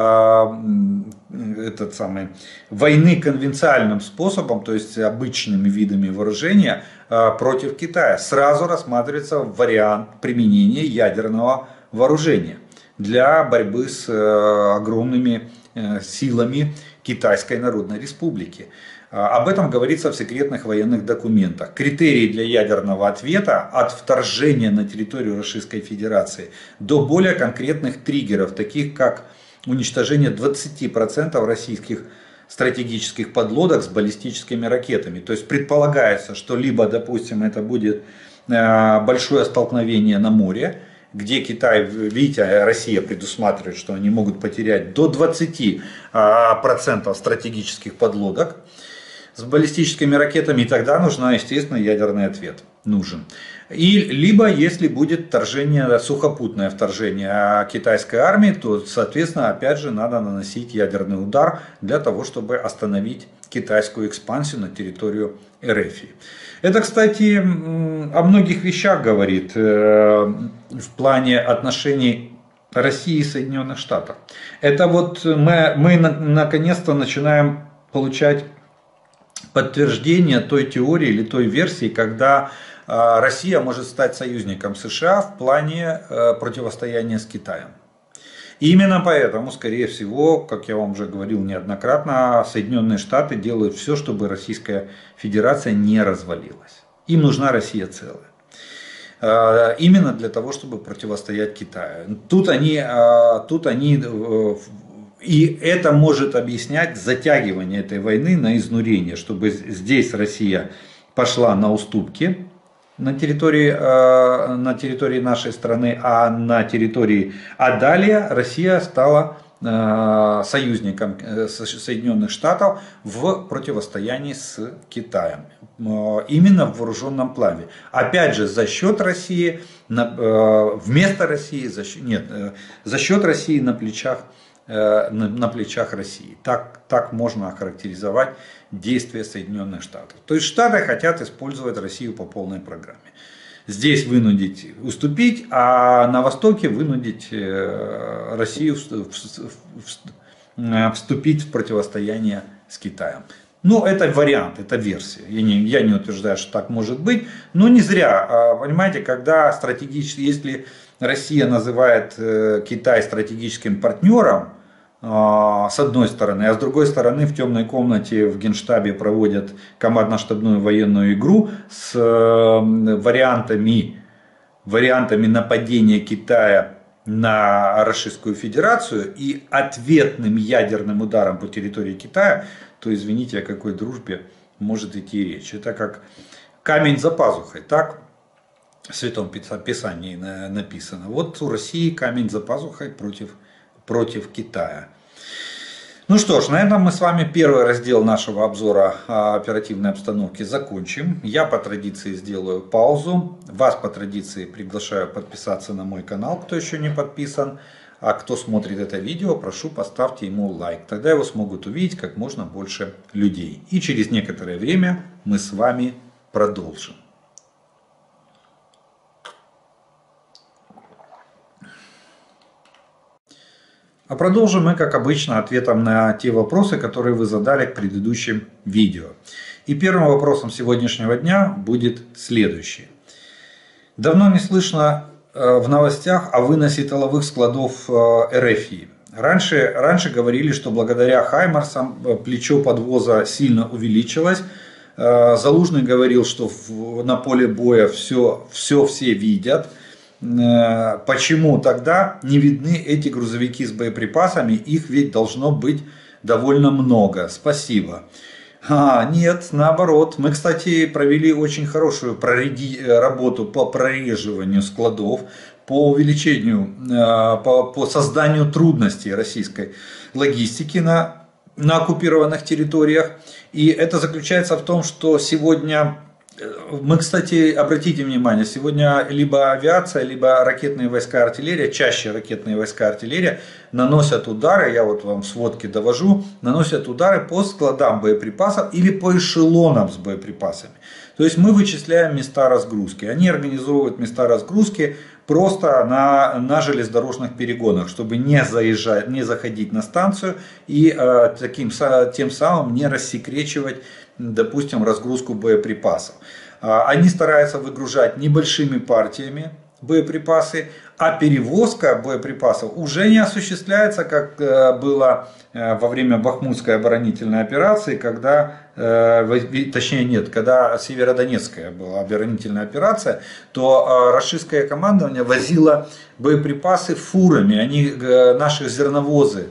этот самый, войны конвенциальным способом, то есть обычными видами вооружения против Китая. Сразу рассматривается вариант применения ядерного вооружения для борьбы с огромными силами Китайской Народной Республики. Об этом говорится в секретных военных документах. Критерии для ядерного ответа от вторжения на территорию Российской Федерации до более конкретных триггеров, таких как уничтожение двадцати процентов российских стратегических подлодок с баллистическими ракетами. То есть предполагается, что либо, допустим, это будет большое столкновение на море, где Китай, видите, Россия предусматривает, что они могут потерять до двадцати процентов стратегических подлодок с баллистическими ракетами, и тогда нужна, естественно, ядерный ответ. Нужен. И либо, если будет вторжение, сухопутное вторжение китайской армии, то, соответственно, опять же, надо наносить ядерный удар для того, чтобы остановить китайскую экспансию на территорию РФ. Это, кстати, о многих вещах говорит в плане отношений России и Соединенных Штатов. Это вот мы, мы наконец-то начинаем получать подтверждение той теории или той версии, когда Россия может стать союзником США в плане противостояния с Китаем. И именно поэтому, скорее всего, как я вам уже говорил неоднократно, Соединенные Штаты делают все, чтобы Российская Федерация не развалилась. Им нужна Россия целая. Именно для того, чтобы противостоять Китаю. Тут они, тут они, и это может объяснять затягивание этой войны на изнурение, чтобы здесь Россия пошла на уступки на территории, на территории нашей страны, а на территории, а далее Россия стала союзником Соединенных Штатов в противостоянии с Китаем. Именно в вооруженном плане. Опять же, за счет России, вместо России, за счет, нет, за счет России на плечах, на плечах России. Так, так можно охарактеризовать действия Соединенных Штатов. То есть Штаты хотят использовать Россию по полной программе. Здесь вынудить уступить, а на Востоке вынудить Россию вступить в противостояние с Китаем. Ну, это вариант, это версия. Я не, я не утверждаю, что так может быть. Но не зря, понимаете, когда стратегически, если Россия называет Китай стратегическим партнером, с одной стороны, а с другой стороны в темной комнате в Генштабе проводят командно-штабную военную игру с вариантами, вариантами нападения Китая на Российскую Федерацию и ответным ядерным ударом по территории Китая, то извините, о какой дружбе может идти речь. Это как камень за пазухой, так? В Святом Писании написано. Вот у России камень за пазухой против, против Китая. Ну что ж, на этом мы с вами первый раздел нашего обзора оперативной обстановки закончим. Я по традиции сделаю паузу. Вас по традиции приглашаю подписаться на мой канал, кто еще не подписан. А кто смотрит это видео, прошу, поставьте ему лайк. Тогда его смогут увидеть как можно больше людей. И через некоторое время мы с вами продолжим. А продолжим мы, как обычно, ответом на те вопросы, которые вы задали к предыдущим видео. И первым вопросом сегодняшнего дня будет следующий. Давно не слышно в новостях о выносе тыловых складов РФ. Раньше, раньше говорили, что благодаря Хаймарсам плечо подвоза сильно увеличилось. Залужный говорил, что на поле боя все, все все видят. Почему тогда не видны эти грузовики с боеприпасами? Их ведь должно быть довольно много. Спасибо. А, нет, наоборот. Мы, кстати, провели очень хорошую прореди... работу по прореживанию складов, по увеличению, по, по созданию трудностей российской логистики на, на оккупированных территориях. И это заключается в том, что сегодня... Мы, кстати, обратите внимание, сегодня либо авиация, либо ракетные войска, артиллерия, чаще ракетные войска, артиллерия наносят удары, я вот вам в сводке довожу, наносят удары по складам боеприпасов или по эшелонам с боеприпасами. То есть мы вычисляем места разгрузки. Они организовывают места разгрузки просто на, на железнодорожных перегонах, чтобы не заезжать, не заходить на станцию и э, таким, тем самым не рассекречивать, допустим, разгрузку боеприпасов. Они стараются выгружать небольшими партиями, боеприпасы, а перевозка боеприпасов уже не осуществляется, как было во время Бахмутской оборонительной операции, когда, точнее нет, когда Северодонецкая была оборонительная операция, то рашистское командование возило боеприпасы фурами, они наши зерновозы,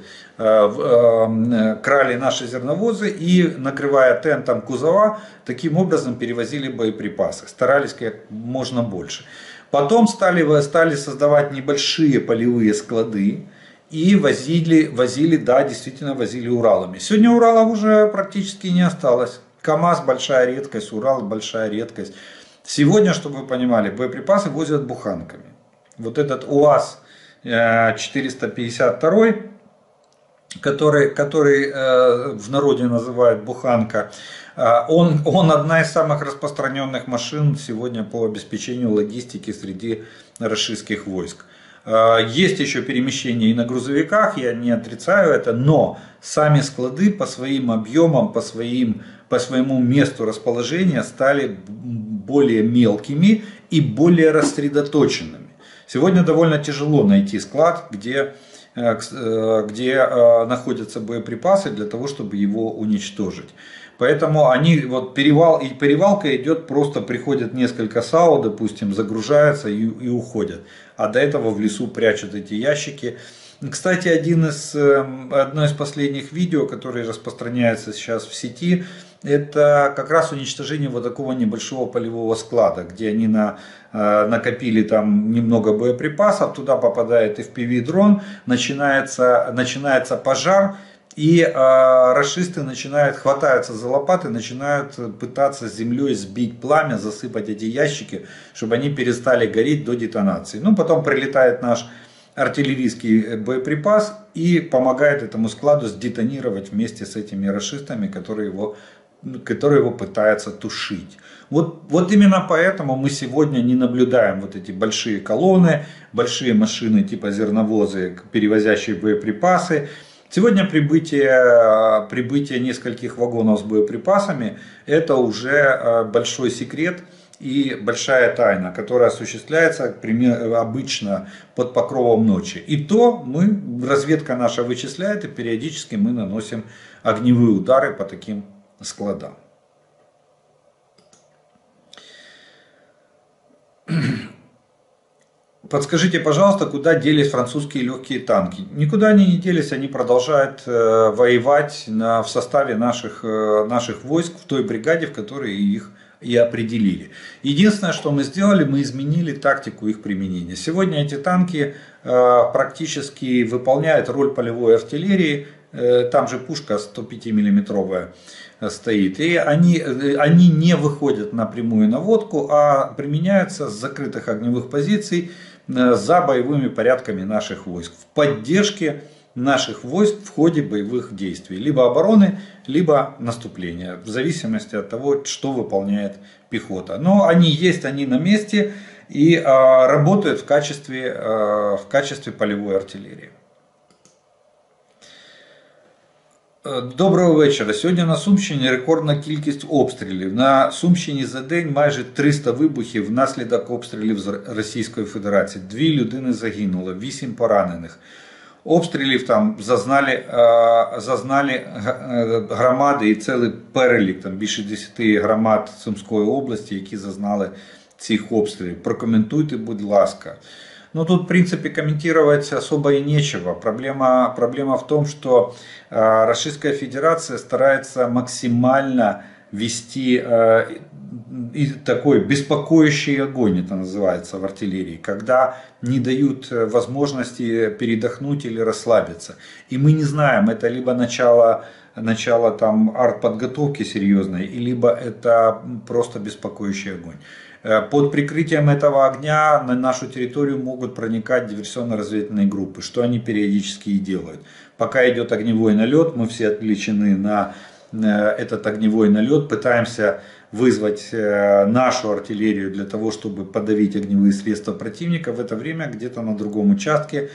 крали наши зерновозы и, накрывая тентом кузова, таким образом перевозили боеприпасы, старались как можно больше. Потом стали, стали создавать небольшие полевые склады и возили, возили, да, действительно возили Уралами. Сегодня Уралов уже практически не осталось. КАМАЗ большая редкость, Урал большая редкость. Сегодня, чтобы вы понимали, боеприпасы возят буханками. Вот этот УАЗ четыреста пятьдесят два, который, который в народе называют буханка, Он, он одна из самых распространенных машин сегодня по обеспечению логистики среди рашистских войск. Есть еще перемещения и на грузовиках, я не отрицаю это, но сами склады по своим объемам, по, своим, по своему месту расположения стали более мелкими и более рассредоточенными. Сегодня довольно тяжело найти склад, где, где находятся боеприпасы для того, чтобы его уничтожить. Поэтому они, вот перевал, и перевалка идет, просто приходят несколько САУ, допустим, загружаются и, и уходят. А до этого в лесу прячут эти ящики. Кстати, один из, одно из последних видео, которое распространяется сейчас в сети, это как раз уничтожение вот такого небольшого полевого склада, где они на, накопили там немного боеприпасов, туда попадает эф пи ви-дрон, начинается, начинается пожар. И э, рашисты начинают, хватаются за лопаты, начинают пытаться с землей сбить пламя, засыпать эти ящики, чтобы они перестали гореть до детонации. Ну, потом прилетает наш артиллерийский боеприпас и помогает этому складу сдетонировать вместе с этими рашистами, которые его, которые его пытаются тушить. Вот, вот именно поэтому мы сегодня не наблюдаем вот эти большие колонны, большие машины типа зерновозы, перевозящие боеприпасы. Сегодня прибытие, прибытие нескольких вагонов с боеприпасами — это уже большой секрет и большая тайна, которая осуществляется обычно под покровом ночи. И то мы, разведка наша вычисляет, и периодически мы наносим огневые удары по таким складам. Подскажите, пожалуйста, куда делись французские легкие танки? Никуда они не делись, они продолжают э, воевать на, в составе наших, э, наших войск в той бригаде, в которой их и определили. Единственное, что мы сделали, мы изменили тактику их применения. Сегодня эти танки э, практически выполняют роль полевой артиллерии. Э, там же пушка сто пятимиллиметровая стоит. И они, они не выходят на прямую наводку, а применяются с закрытых огневых позиций за боевыми порядками наших войск, в поддержке наших войск в ходе боевых действий, либо обороны, либо наступления, в зависимости от того, что выполняет пехота. Но они есть, они на месте и а, работают в качестве, а, в качестве полевой артиллерии. Доброго вечора. Сьогодні на Сумщині рекордна кількість обстрілів. На Сумщині за день майже триста вибухів внаслідок обстрілів з Російської Федерації. Дві людини загинули, вісім поранених. Обстрілів там зазнали, зазнали громади і цілий перелік, там більше десяти громад Сумської області, які зазнали цих обстрілів. Прокоментуйте, будь ласка. Ну, тут, в принципе, комментировать особо и нечего. Проблема, проблема в том, что э, Российская Федерация старается максимально вести э, и такой беспокоящий огонь, это называется в артиллерии, когда не дают возможности передохнуть или расслабиться. И мы не знаем, это либо начало, начало там артподготовки серьезной, либо это просто беспокоящий огонь. Под прикрытием этого огня на нашу территорию могут проникать диверсионно-разведывательные группы, что они периодически и делают. Пока идет огневой налет, мы все отвлечены на этот огневой налет, пытаемся вызвать нашу артиллерию для того, чтобы подавить огневые средства противника. В это время где-то на другом участке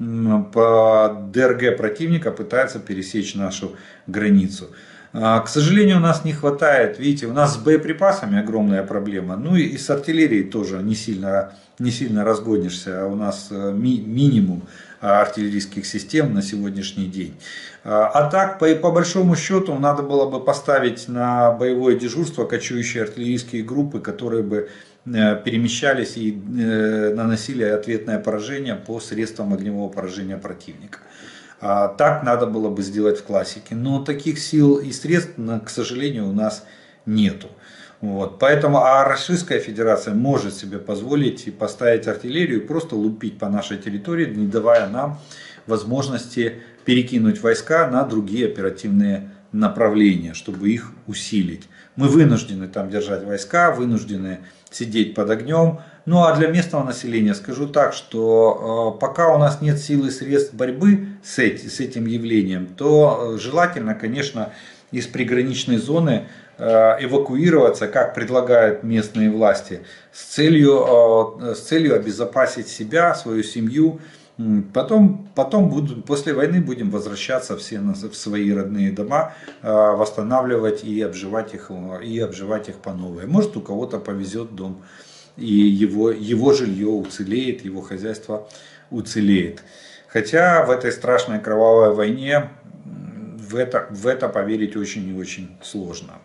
по ДРГ противника пытается пересечь нашу границу. К сожалению, у нас не хватает, видите, у нас с боеприпасами огромная проблема, ну и с артиллерией тоже не сильно, не сильно разгонишься, у нас ми, минимум артиллерийских систем на сегодняшний день. А так, по, по большому счету, надо было бы поставить на боевое дежурство кочующие артиллерийские группы, которые бы перемещались и наносили ответное поражение по средствам огневого поражения противника. Так надо было бы сделать в классике, но таких сил и средств, к сожалению, у нас нету. Вот. Поэтому а Российская Федерация может себе позволить и поставить артиллерию и просто лупить по нашей территории, не давая нам возможности перекинуть войска на другие оперативные направления, чтобы их усилить. Мы вынуждены там держать войска, вынуждены сидеть под огнем. Ну а для местного населения скажу так, что э, пока у нас нет сил и средств борьбы с, эти, с этим явлением, то желательно, конечно, из приграничной зоны э, эвакуироваться, как предлагают местные власти, с целью, э, с целью обезопасить себя, свою семью. Потом, потом будем, после войны будем возвращаться все в свои родные дома, восстанавливать и обживать их, и обживать их по новой. Может, у кого-то повезет дом, и его, его жилье уцелеет, его хозяйство уцелеет. Хотя в этой страшной кровавой войне в это, в это поверить очень и очень сложно.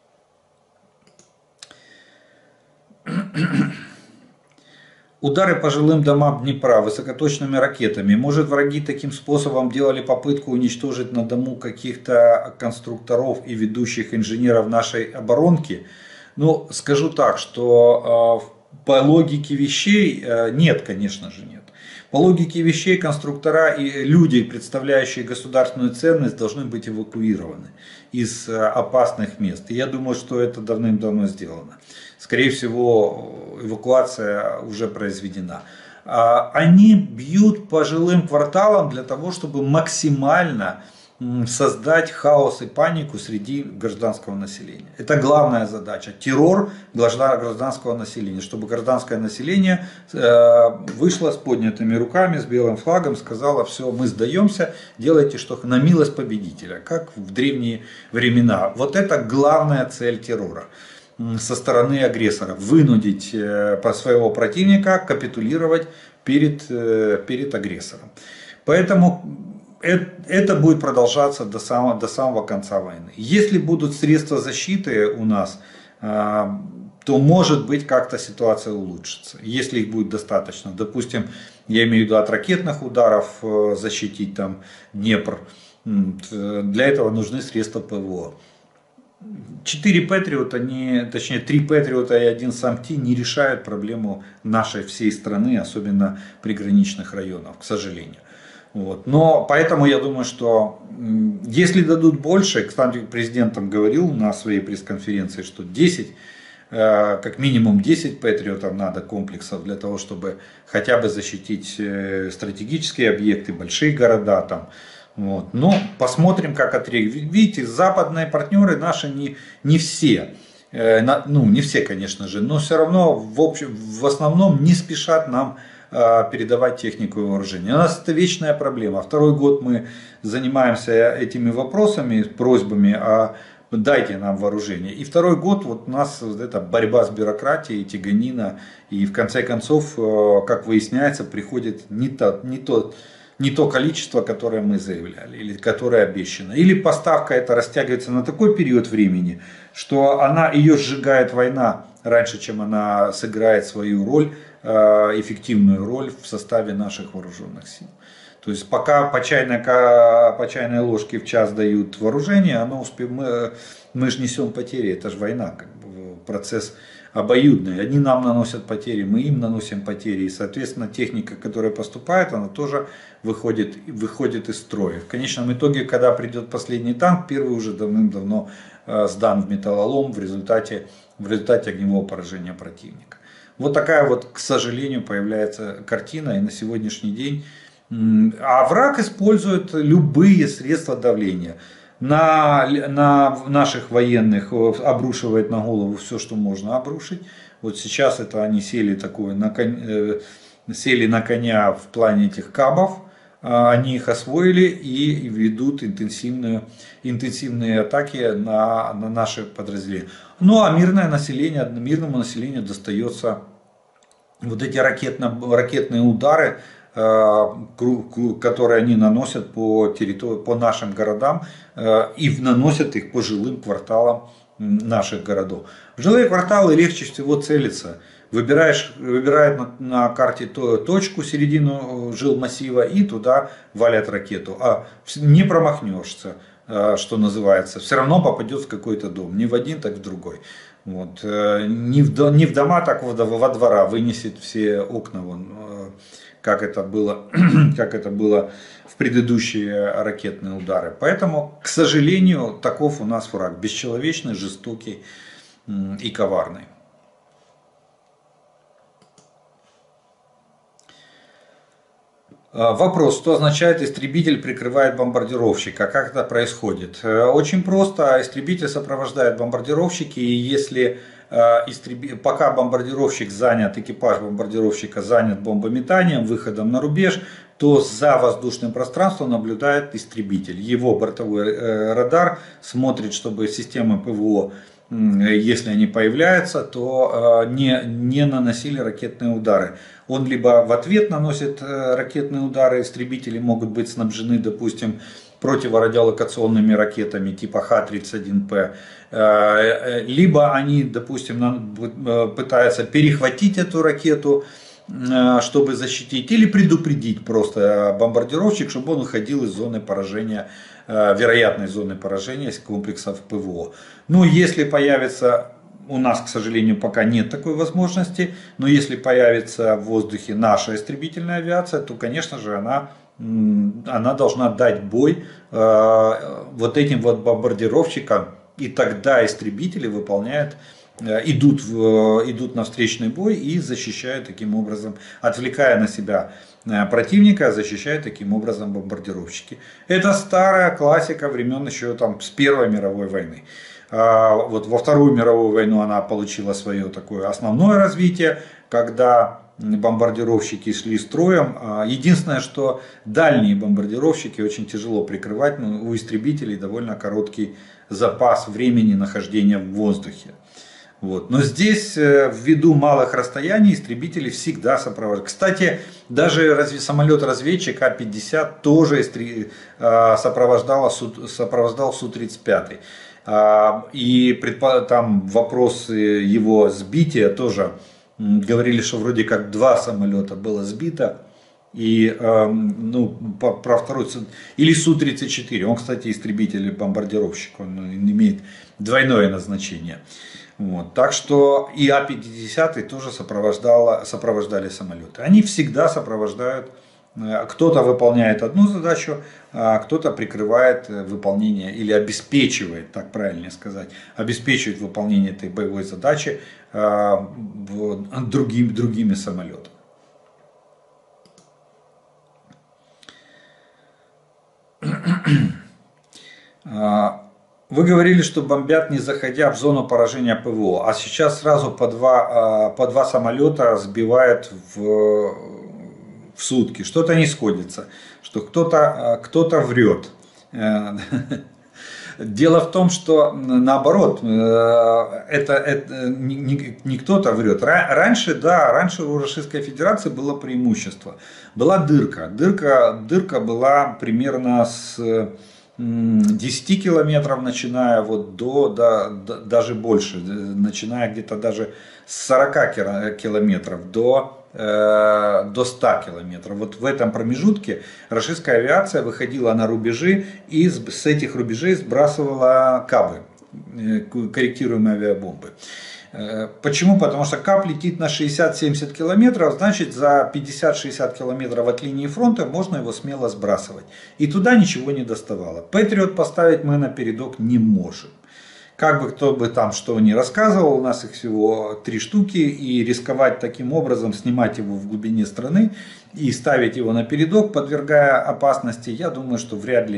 Удары по жилым домам Днепра высокоточными ракетами. Может, враги таким способом делали попытку уничтожить на дому каких-то конструкторов и ведущих инженеров нашей оборонки? Ну, скажу так, что э, по логике вещей э, нет, конечно же нет. По логике вещей конструктора и люди, представляющие государственную ценность, должны быть эвакуированы из э, опасных мест. И я думаю, что это давным-давно сделано. Скорее всего, эвакуация уже произведена. Они бьют по жилым кварталам для того, чтобы максимально создать хаос и панику среди гражданского населения. Это главная задача. Террор гражданского населения. Чтобы гражданское население вышло с поднятыми руками, с белым флагом, сказало: все, мы сдаемся, делайте что на милость победителя, как в древние времена. Вот это главная цель террора со стороны агрессора. Вынудить своего противника капитулировать перед, перед агрессором. Поэтому это будет продолжаться до самого, до самого конца войны. Если будут средства защиты у нас, то может быть как-то ситуация улучшится. Если их будет достаточно. Допустим, я имею в виду от ракетных ударов защитить там Днепр. Для этого нужны средства ПВО. Четыре Патриота, не, точнее три Патриота и один Самти не решают проблему нашей всей страны, особенно приграничных районов, к сожалению. Вот. Но поэтому я думаю, что если дадут больше, кстати, президент там говорил на своей пресс-конференции, что десять, как минимум десять Патриотов надо комплексов для того, чтобы хотя бы защитить стратегические объекты, большие города там. Вот. Но посмотрим, как отреагируют. Видите, западные партнеры наши не, не все, э, на, ну не все, конечно же, но все равно в, общем, в основном не спешат нам э, передавать технику и вооружение. У нас это вечная проблема. Второй год мы занимаемся этими вопросами, просьбами, а дайте нам вооружение. И второй год вот у нас вот эта борьба с бюрократией, тяганина, и в конце концов, э, как выясняется, приходит не тот, не тот не то количество, которое мы заявляли, или которое обещано. Или поставка эта растягивается на такой период времени, что она, ее сжигает война раньше, чем она сыграет свою роль, эффективную роль в составе наших вооруженных сил. То есть пока по чайной, по чайной ложке в час дают вооружение, оно успе... мы, мы же несем потери, это же война, как бы, процесс обоюдные. Они нам наносят потери, мы им наносим потери. И, соответственно, техника, которая поступает, она тоже выходит, выходит из строя. В конечном итоге, когда придет последний танк, первый уже давным-давно сдан в металлолом в результате, в результате огневого поражения противника. Вот такая вот, к сожалению, появляется картина. И на сегодняшний день... А враг использует любые средства давления. На, на наших военных обрушивает на голову все, что можно обрушить. Вот сейчас это они сели, такое, на, кон... сели на коня в плане этих кабов. они их освоили и ведут интенсивные, интенсивные атаки на, на наши подразделения. Ну а мирное население, мирному населению достается вот эти ракетно, ракетные удары, которые они наносят по, территории, по нашим городам и наносят их по жилым кварталам наших городов. В жилые кварталы легче всего целиться. Выбираешь, выбирают на, на карте точку, середину жилмассива и туда валят ракету. А не промахнешься, что называется. Все равно попадет в какой-то дом. Не в один, так в другой. Вот. Не, в, не в дома, так во, во двора. Вынесет все окна. Вон, как это было, как это было в предыдущие ракетные удары. Поэтому, к сожалению, таков у нас враг. Бесчеловечный, жестокий и коварный. Вопрос, что означает истребитель прикрывает бомбардировщика, как это происходит? Очень просто, истребитель сопровождает бомбардировщики, и если пока бомбардировщик занят, экипаж бомбардировщика занят бомбометанием, выходом на рубеж, то за воздушным пространством наблюдает истребитель. Его бортовой радар смотрит, чтобы системы ПВО, если они появляются, то не, не наносили ракетные удары. Он либо в ответ наносит ракетные удары, истребители могут быть снабжены, допустим, противорадиолокационными ракетами типа Х тридцать один П, либо они, допустим, пытаются перехватить эту ракету, чтобы защитить, или предупредить просто бомбардировщик, чтобы он выходил из зоны поражения, вероятной зоны поражения комплексов ПВО. Но если появится, у нас, к сожалению, пока нет такой возможности, но если появится в воздухе наша истребительная авиация, то, конечно же, она, она должна дать бой вот этим вот бомбардировщикам, и тогда истребители выполняют, идут, в, идут на встречный бой и защищают таким образом, отвлекая на себя противника, защищают таким образом бомбардировщики. Это старая классика времен еще там с Первой мировой войны. Вот во Вторую мировую войну она получила свое такое основное развитие, когда бомбардировщики шли строем. Единственное, что дальние бомбардировщики очень тяжело прикрывать, но у истребителей довольно короткий запас времени нахождения в воздухе. Вот. Но здесь, ввиду малых расстояний, истребители всегда сопровождают. Кстати, даже самолет-разведчик А пятьдесят тоже сопровождал Су тридцать пять. И там вопросы его сбития тоже говорили, что вроде как два самолета было сбито. И ну, про второй, или Су тридцать четыре, он, кстати, истребитель-бомбардировщик, он имеет двойное назначение. Вот. Так что и А пятьдесят тоже сопровождали самолеты. Они всегда сопровождают, кто-то выполняет одну задачу, а кто-то прикрывает выполнение или обеспечивает, так правильнее сказать, обеспечивает выполнение этой боевой задачи другими, другими самолетами. Вы говорили, что бомбят, не заходя в зону поражения ПВО, а сейчас сразу по два, по два самолета сбивают в, в сутки. Что-то не сходится, что кто-то кто-то врет. Дело в том, что наоборот, это, это не, не кто-то врет. Раньше, да, раньше у Российской Федерации было преимущество. Была дырка. Дырка, дырка была примерно с десяти километров, начиная вот до, до, до даже больше, начиная где-то даже с сорока километров до, э, до ста километров. Вот в этом промежутке российская авиация выходила на рубежи и с, с этих рубежей сбрасывала кабы, корректируемые авиабомбы. Почему? Потому что КАП летит на шестьдесят-семьдесят километров, значит за пятьдесят-шестьдесят километров от линии фронта можно его смело сбрасывать. И туда ничего не доставало. Патриот поставить мы на передок не можем. Как бы кто бы там что ни рассказывал, у нас их всего три штуки, и рисковать таким образом, снимать его в глубине страны и ставить его на передок, подвергая опасности, я думаю, что вряд ли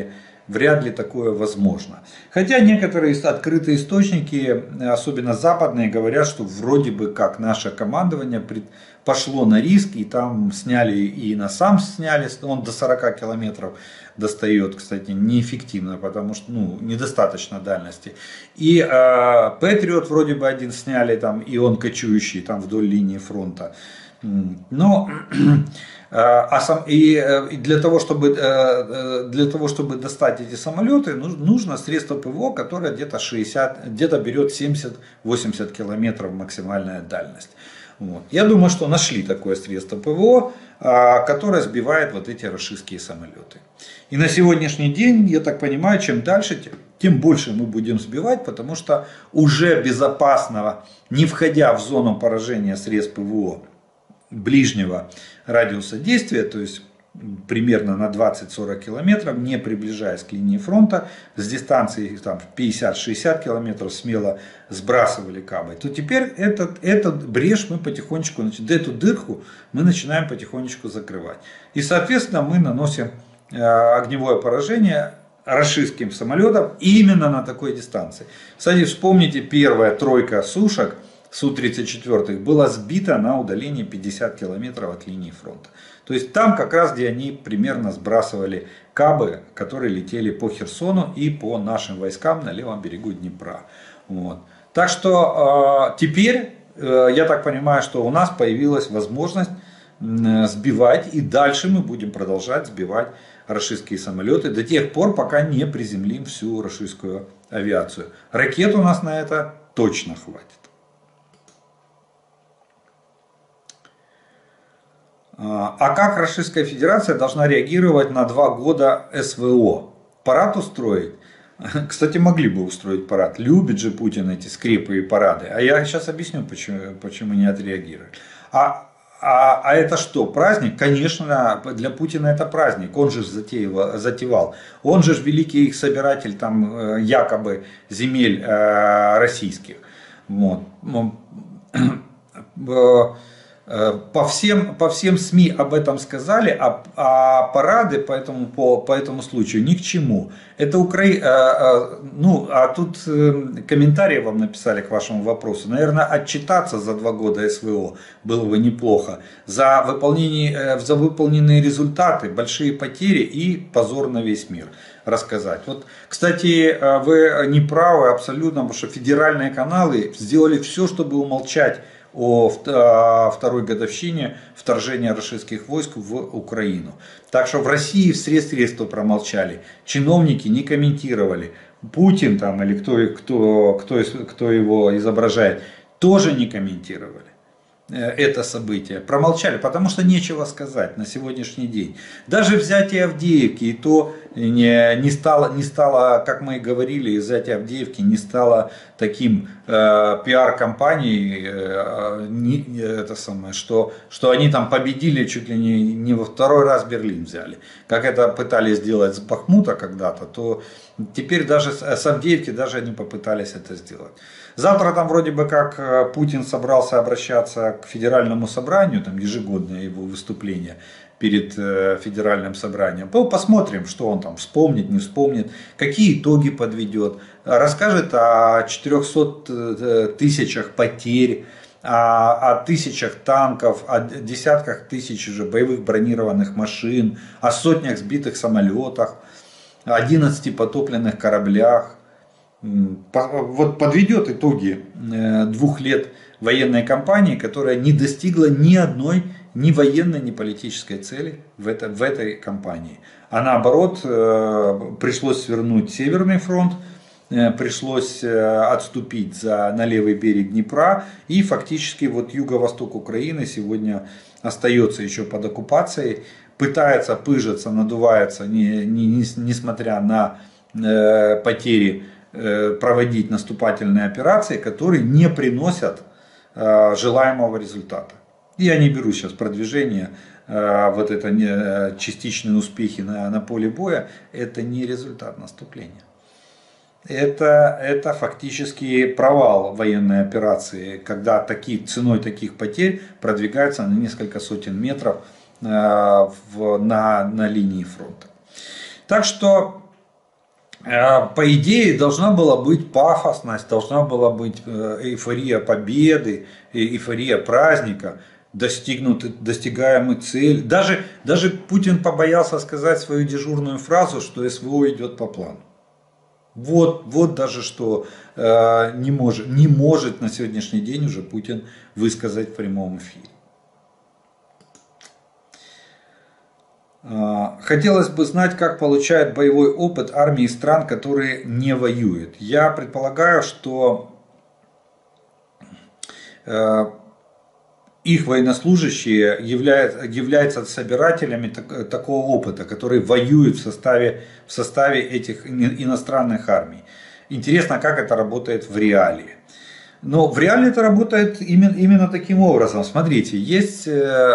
вряд ли такое возможно. Хотя некоторые открытые источники, особенно западные, говорят, что вроде бы как наше командование пошло на риск, и там сняли, и на сам сняли, он до сорока километров достает, кстати, неэффективно, потому что ну, недостаточно дальности. И э, Патриот вроде бы один сняли, там, и он кочующий там вдоль линии фронта. Но а сам, и, и для, того, чтобы, для того, чтобы достать эти самолеты, нужно средство ПВО, которое где-то шестьдесят, где-то берет семьдесят-восемьдесят километров максимальная дальность. Вот. Я думаю, что нашли такое средство ПВО, которое сбивает вот эти рашистские самолеты. И на сегодняшний день, я так понимаю, чем дальше, тем больше мы будем сбивать, потому что уже безопасного, не входя в зону поражения средств ПВО ближнего радиуса действия, то есть примерно на двадцать-сорок километров, не приближаясь к линии фронта, с дистанции там, пятьдесят-шестьдесят километров смело сбрасывали кабы, то теперь этот, этот брешь мы потихонечку, эту дырку мы начинаем потихонечку закрывать. И соответственно мы наносим огневое поражение рашистским самолетам именно на такой дистанции. Кстати, вспомните, первая тройка сушек Су тридцать четыре была сбита на удалении пятьдесят километров от линии фронта. То есть там как раз, где они примерно сбрасывали кабы, которые летели по Херсону и по нашим войскам на левом берегу Днепра. Вот. Так что э, теперь, э, я так понимаю, что у нас появилась возможность э, сбивать, и дальше мы будем продолжать сбивать рашистские самолеты до тех пор, пока не приземлим всю рашистскую авиацию. Ракет у нас на это точно хватит. А как Российская Федерация должна реагировать на два года СВО? Парад устроить? Кстати, могли бы устроить парад. Любит же Путин эти скрепы и парады. А я сейчас объясню, почему, почему не отреагировали. А, а, а это что, праздник? Конечно, для Путина это праздник. Он же затеял, затевал. Он же великий их собиратель там, якобы земель э, российских. Вот. По всем, по всем СМИ об этом сказали, а, а парады по этому, по, по этому случаю ни к чему. Это Укра... ну, а тут комментарии вам написали к вашему вопросу. Наверное, отчитаться за два года СВО было бы неплохо. За, выполнение, за выполненные результаты, большие потери и позор на весь мир рассказать. Вот, кстати, вы не правы абсолютно, потому что федеральные каналы сделали все, чтобы умолчать о второй годовщине вторжения российских войск в Украину. Так что в России все средства промолчали, чиновники не комментировали, Путин там или кто, кто, кто, кто его изображает, тоже не комментировали это событие, промолчали, потому что нечего сказать на сегодняшний день. Даже взятие Авдеевки, и то не, не, стало, не стало, как мы и говорили, взятие Авдеевки не стало таким э, пиар-компанией, э, не, это самое, что, что они там победили, чуть ли не, не во второй раз Берлин взяли. Как это пытались сделать с Бахмута когда-то, то теперь даже с Авдеевки даже они попытались это сделать. Завтра там вроде бы как Путин собрался обращаться к федеральному собранию, там ежегодное его выступление перед федеральным собранием. Посмотрим, что он там вспомнит, не вспомнит, какие итоги подведет. Расскажет о четырехстах тысячах потерь, о, о тысячах танков, о десятках тысяч уже боевых бронированных машин, о сотнях сбитых самолетах, о одиннадцати потопленных кораблях. Вот подведет итоги двух лет военной кампании, которая не достигла ни одной ни военной, ни политической цели в, это, в этой кампании. А наоборот, пришлось свернуть Северный фронт, пришлось отступить за, на левый берег Днепра, и фактически вот юго-восток Украины сегодня остается еще под оккупацией, пытается пыжиться, надувается, не, не, несмотря на потери, проводить наступательные операции, которые не приносят э, желаемого результата. Я не беру сейчас продвижение, э, вот это не, частичные успехи на, на поле боя, это не результат наступления. Это, это фактически провал военной операции, когда такие, ценой таких потерь продвигаются на несколько сотен метров э, в, на, на линии фронта. Так что По идее, должна была быть пафосность, должна была быть эйфория победы, эйфория праздника, достигнуты, достигаемый цель. Даже, даже Путин побоялся сказать свою дежурную фразу, что СВО идет по плану. Вот, вот даже что э, не, может, не может на сегодняшний день уже Путин высказать в прямом эфире. Хотелось бы знать, как получают боевой опыт армии стран, которые не воюют. Я предполагаю, что их военнослужащие являются, являются собирателями так, такого опыта, которые воюют в составе, в составе этих иностранных армий. Интересно, как это работает в реалии. Но в реале это работает именно, именно таким образом. Смотрите, есть...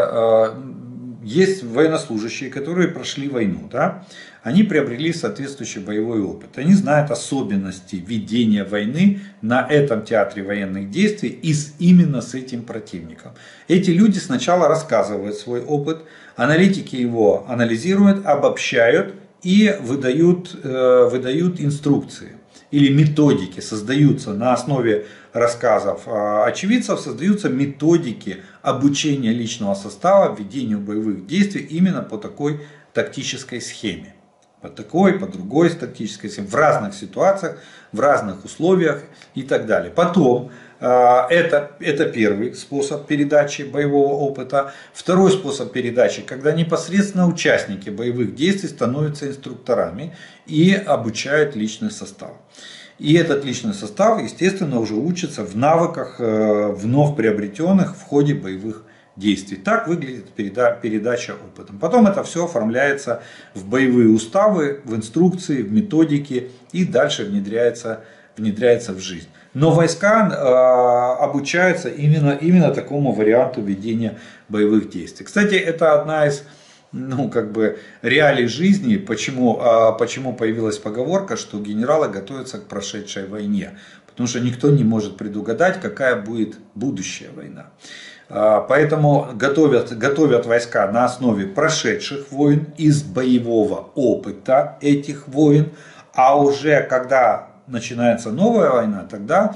Есть военнослужащие, которые прошли войну, да? Они приобрели соответствующий боевой опыт. Они знают особенности ведения войны на этом театре военных действий и с, именно с этим противником. Эти люди сначала рассказывают свой опыт, аналитики его анализируют, обобщают и выдают, э, выдают инструкции или методики, создаются на основе рассказов очевидцев, создаются методики обучения личного состава ведению боевых действий именно по такой тактической схеме. По такой, по другой тактической схеме, в разных ситуациях, в разных условиях и так далее. Потом, это, это первый способ передачи боевого опыта. Второй способ передачи, когда непосредственно участники боевых действий становятся инструкторами и обучают личный состав. И этот личный состав, естественно, уже учится в навыках, вновь приобретенных в ходе боевых действий. Так выглядит передача опытом. Потом это все оформляется в боевые уставы, в инструкции, в методики и дальше внедряется, внедряется в жизнь. Но войска э, обучаются именно, именно такому варианту ведения боевых действий. Кстати, это одна из ну, как бы, реалий жизни, почему, э, почему появилась поговорка, что генералы готовятся к прошедшей войне. Потому что никто не может предугадать, какая будет будущая война. Э, поэтому готовят, готовят войска на основе прошедших войн, из боевого опыта этих войн. А уже когда начинается новая война, тогда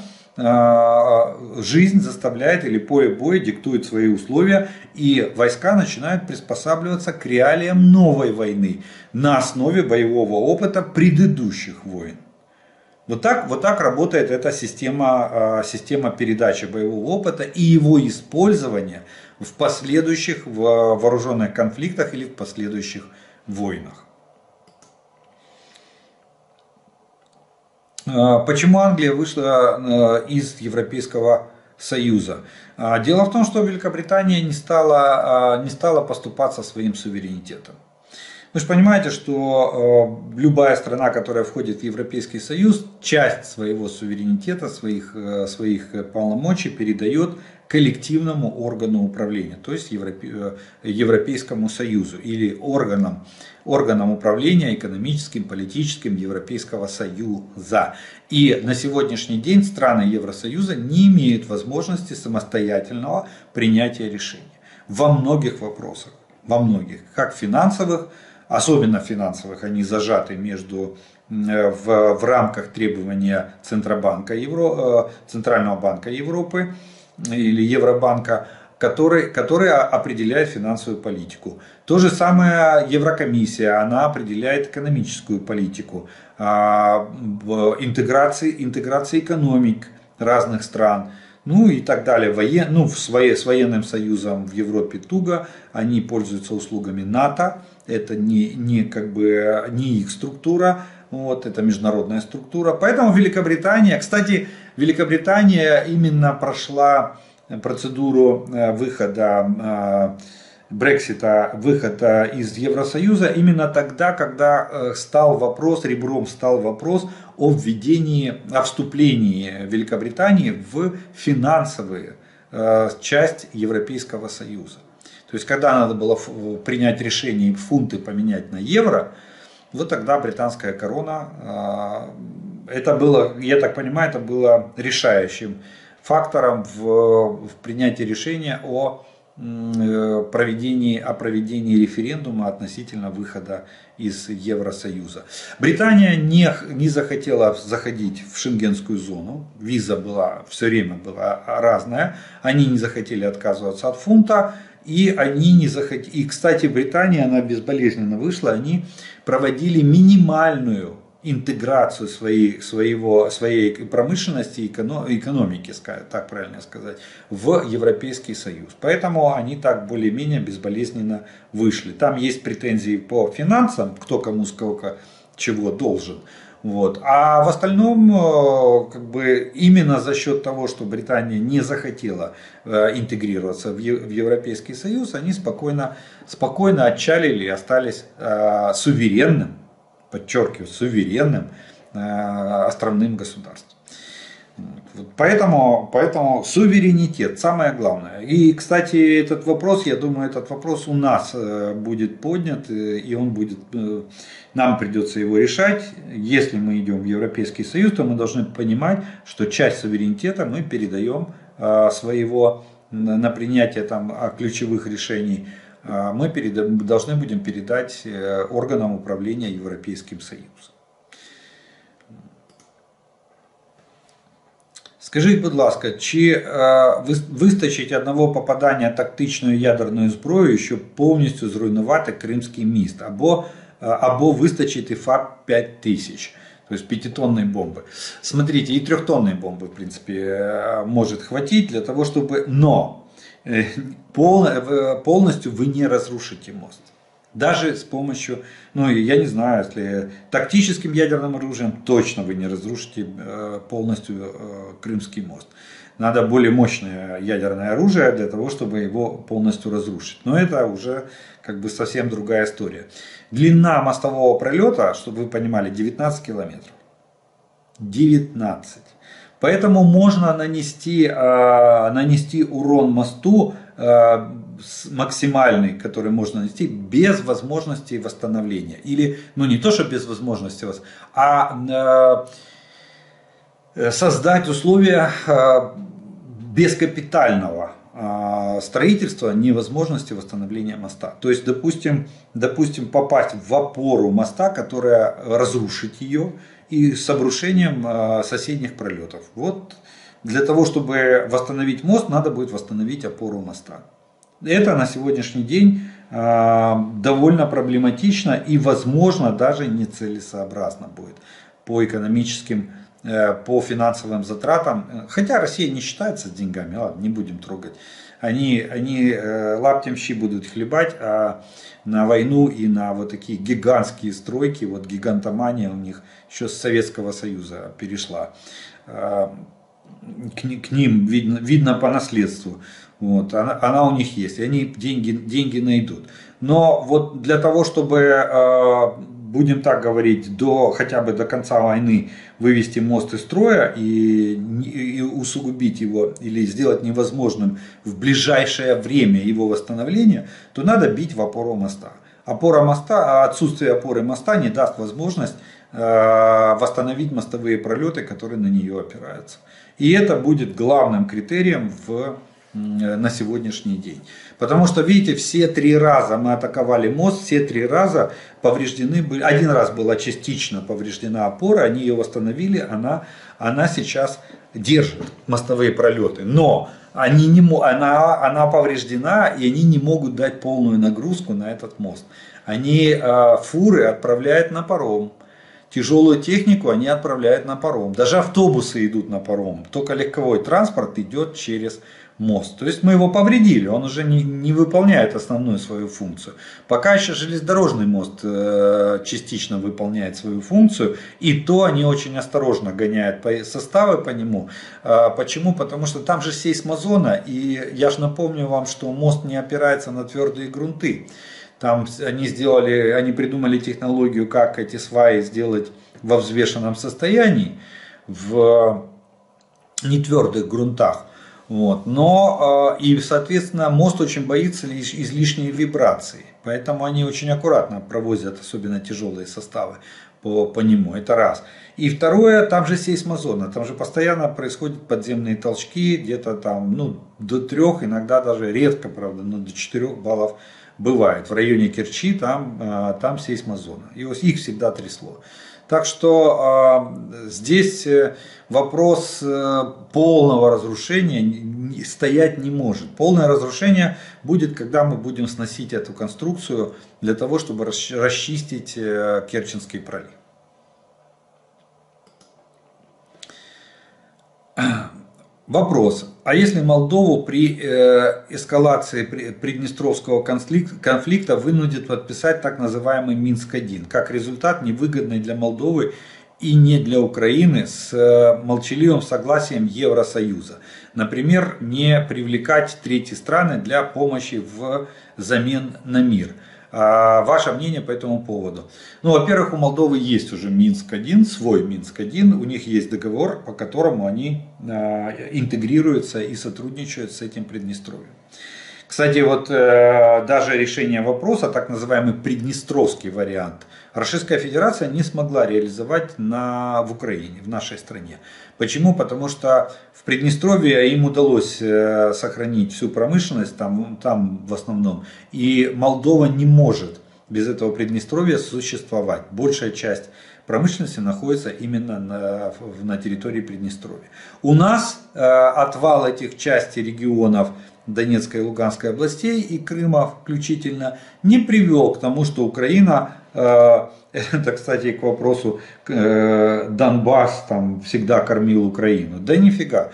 э, жизнь заставляет или поле боя диктует свои условия, и войска начинают приспосабливаться к реалиям новой войны на основе боевого опыта предыдущих войн. Вот так, вот так работает эта система, э, система передачи боевого опыта и его использования в последующих в вооруженных конфликтах или в последующих войнах. Почему Англия вышла из Европейского Союза? Дело в том, что Великобритания не стала, не стала поступаться своим суверенитетом. Вы же понимаете, что любая страна, которая входит в Европейский Союз, часть своего суверенитета, своих, своих полномочий передает коллективному органу управления, то есть Европейскому Союзу или органам, органам управления экономическим, политическим Европейского Союза. И на сегодняшний день страны Евросоюза не имеют возможности самостоятельного принятия решений во многих вопросах, во многих, как финансовых, особенно финансовых, они зажаты между, в, в рамках требования Центробанка Евро, Центрального банка Европы или Евробанка, который, который определяет финансовую политику. То же самое Еврокомиссия, она определяет экономическую политику, интеграции, интеграции экономик разных стран. Ну и так далее. Воен, ну, с, воен, с военным союзом в Европе туго, они пользуются услугами НАТО, это не, не, как бы, не их структура, вот, это международная структура. Поэтому Великобритания, кстати, Великобритания именно прошла процедуру выхода Брексита, выхода из Евросоюза именно тогда, когда стал вопрос, ребром стал вопрос о введении, о вступлении Великобритании в финансовую часть Европейского Союза. То есть, когда надо было принять решение фунты поменять на евро, вот тогда британская корона, это было, я так понимаю, это было решающим фактором в, в принятии решения о проведении, о проведении референдума относительно выхода из Евросоюза. Британия не, не захотела заходить в шенгенскую зону, виза была все время была разная, они не захотели отказываться от фунта, и они не захотели, и кстати Британия, она безболезненно вышла, они проводили минимальную интеграцию своей, своего, своей промышленности и экономики, так правильно сказать, в Европейский Союз. Поэтому они так более-менее безболезненно вышли. Там есть претензии по финансам, кто кому сколько чего должен. Вот. А в остальном, как бы, именно за счет того, что Британия не захотела интегрироваться в Европейский Союз, они спокойно, спокойно отчалили и остались суверенным, подчеркиваю, суверенным э, островным государством. Поэтому, поэтому суверенитет самое главное. И, кстати, этот вопрос, я думаю, этот вопрос у нас будет поднят, и он будет, нам придется его решать. Если мы идем в Европейский Союз, то мы должны понимать, что часть суверенитета мы передаем своего на принятие там ключевых решений. Мы переда- должны будем передать органам управления Европейским Союзом. Скажіть, будь ласка, чи вистачить одного попадання тактичною ядерною зброєю, щоб повністю зруйнувати Кримський міст, або, або вистачить і ФАП пять тысяч, то есть пятитонной бомбы? Смотрите, и трехтонной бомбы, в принципе, может хватить для того, чтобы... Но полностью вы не разрушите мост. Даже с помощью, ну я не знаю, если тактическим ядерным оружием точно вы не разрушите полностью Крымский мост. Надо более мощное ядерное оружие для того, чтобы его полностью разрушить. Но это уже как бы совсем другая история. Длина мостового пролета, чтобы вы понимали, девятнадцать километров. девятнадцать. Поэтому можно нанести, нанести урон мосту максимальный, который можно нанести, без возможности восстановления. Или, ну не то, что без возможности, а создать условия бескапитального строительства, невозможности восстановления моста. То есть, допустим, допустим, попасть в опору моста, которая разрушит ее, и с обрушением соседних пролетов. Вот для того, чтобы восстановить мост, надо будет восстановить опору моста. Это на сегодняшний день довольно проблематично и, возможно, даже нецелесообразно будет по экономическим, по финансовым затратам. Хотя Россия не считается с деньгами, ладно, не будем трогать. Они, они лаптем щи будут хлебать, а на войну и на вот такие гигантские стройки, вот гигантомания у них еще с Советского Союза перешла. К, к ним видно, видно по наследству. Вот, она, она у них есть, и они деньги, деньги найдут. Но вот для того, чтобы, будем так говорить, до, хотя бы до конца войны вывести мост из строя и, и усугубить его или сделать невозможным в ближайшее время его восстановления, то надо бить в опору моста. Опора моста, отсутствие опоры моста не даст возможность восстановить мостовые пролеты, которые на нее опираются. И это будет главным критерием в, на сегодняшний день. Потому что, видите, все три раза мы атаковали мост, все три раза повреждены были. Один раз была частично повреждена опора, они ее восстановили, она, она сейчас держит мостовые пролеты. Но они не, она, она повреждена, и они не могут дать полную нагрузку на этот мост. Они э, фуры отправляют на паром. Тяжелую технику они отправляют на паром. Даже автобусы идут на паром. Только легковой транспорт идет через мост. То есть мы его повредили. Он уже не, не выполняет основную свою функцию. Пока еще железнодорожный мост э, частично выполняет свою функцию. И то они очень осторожно гоняют составы по нему. Э, почему? Потому что там же сейсмозона. И я же напомню вам, что мост не опирается на твердые грунты. Там они сделали, они придумали технологию, как эти сваи сделать во взвешенном состоянии, в нетвердых грунтах. Вот. Но и, соответственно, мост очень боится излишней вибрации. Поэтому они очень аккуратно провозят, особенно тяжелые составы, по, по нему, это раз. И второе, там же сейсмозона, там же постоянно происходят подземные толчки, где-то там ну, до трех, иногда даже редко, правда, но до четырех баллов бывает. В районе Керчи там, там сейсмозона, и их всегда трясло. Так что э, здесь вопрос э, полного разрушения стоять не может. Полное разрушение будет, когда мы будем сносить эту конструкцию для того, чтобы расчистить э, Керченский пролив. Вопрос. А если Молдову при э, эскалации Приднестровского конфликта вынудит подписать так называемый Минск один, как результат невыгодный для Молдовы и не для Украины с э, молчаливым согласием Евросоюза? Например, не привлекать третьи страны для помощи в замен на мир. А ваше мнение по этому поводу? Ну, во-первых, у Молдовы есть уже Минск один, свой Минск один, у них есть договор, по которому они э, интегрируются и сотрудничают с этим Приднестровьем. Кстати, вот э, даже решение вопроса, так называемый приднестровский вариант, Российская Федерация не смогла реализовать на, в Украине, в нашей стране. Почему? Потому что в Приднестровье им удалось э, сохранить всю промышленность, там, там в основном, и Молдова не может без этого Приднестровья существовать. Большая часть промышленности находится именно на, на территории Приднестровья. У нас э, отвал этих частей регионов Донецкой и Луганской областей и Крыма включительно не привел к тому, что Украина, э, это, кстати, к вопросу, э, Донбасс там всегда кормил Украину. Да нифига.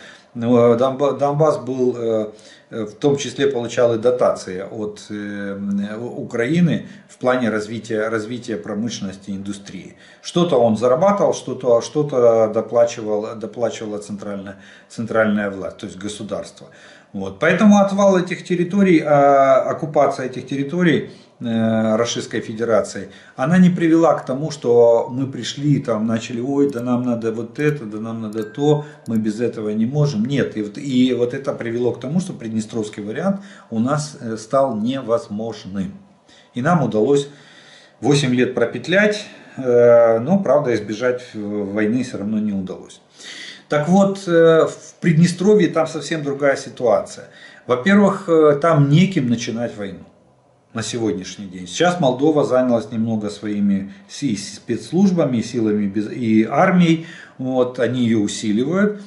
Донбасс был, э, в том числе получал и дотации от э, Украины в плане развития, развития промышленности и индустрии. Что-то он зарабатывал, что-то что-то доплачивала, доплачивала центральная, центральная власть, то есть государство. Вот. Поэтому отвал этих территорий, оккупация этих территорий Российской Федерации, она не привела к тому, что мы пришли, там начали, ой, да нам надо вот это, да нам надо то, мы без этого не можем. Нет, и вот, и вот это привело к тому, что приднестровский вариант у нас стал невозможным. И нам удалось восемь лет пропетлять, но, правда, избежать войны все равно не удалось. Так вот, в Приднестровье там совсем другая ситуация. Во-первых, там неким начинать войну на сегодняшний день. Сейчас Молдова занялась немного своими спецслужбами, силами и армией. Вот, они ее усиливают.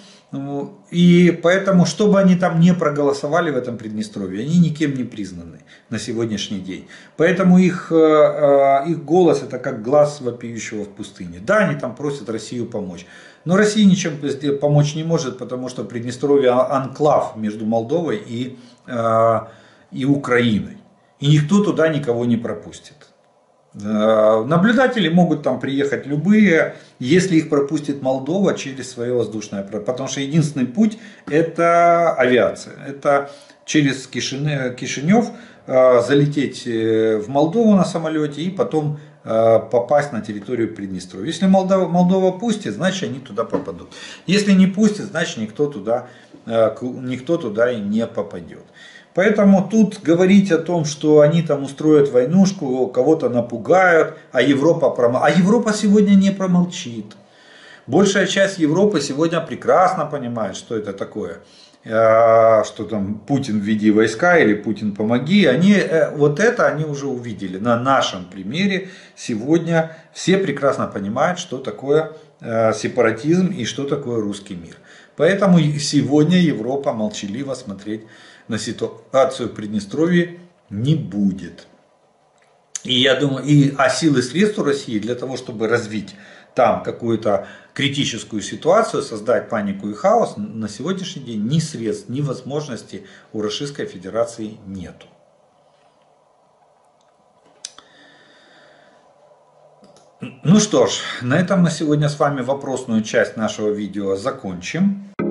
И поэтому, чтобы они там не проголосовали в этом Приднестровье, они никем не признаны на сегодняшний день. Поэтому их, их голос это как глаз вопиющего в пустыне. Да, они там просят Россию помочь. Но Россия ничем помочь не может, потому что Приднестровье анклав между Молдовой и, и Украиной. И никто туда никого не пропустит. Наблюдатели могут там приехать любые, если их пропустит Молдова через свое воздушное пространство. Потому что единственный путь это авиация. Это через Кишинев залететь в Молдову на самолете и потом попасть на территорию Приднестровья. Если Молдова, Молдова пустит, значит они туда попадут. Если не пустит, значит никто туда, никто туда и не попадет. Поэтому тут говорить о том, что они там устроят войнушку, кого-то напугают, а Европа промолчит. А Европа сегодня не промолчит. Большая часть Европы сегодня прекрасно понимает, что это такое. Что там Путин введи войска или Путин помоги. Они, вот это они уже увидели. На нашем примере сегодня все прекрасно понимают, что такое сепаратизм и что такое русский мир. Поэтому сегодня Европа молчаливо смотреть на ситуацию в Приднестровье не будет. И я думаю, и, а силы и средства России для того, чтобы развить там какую-то критическую ситуацию, создать панику и хаос, на сегодняшний день ни средств, ни возможностей у Российской Федерации нету. Ну что ж, на этом на сегодня с вами вопросную часть нашего видео закончим.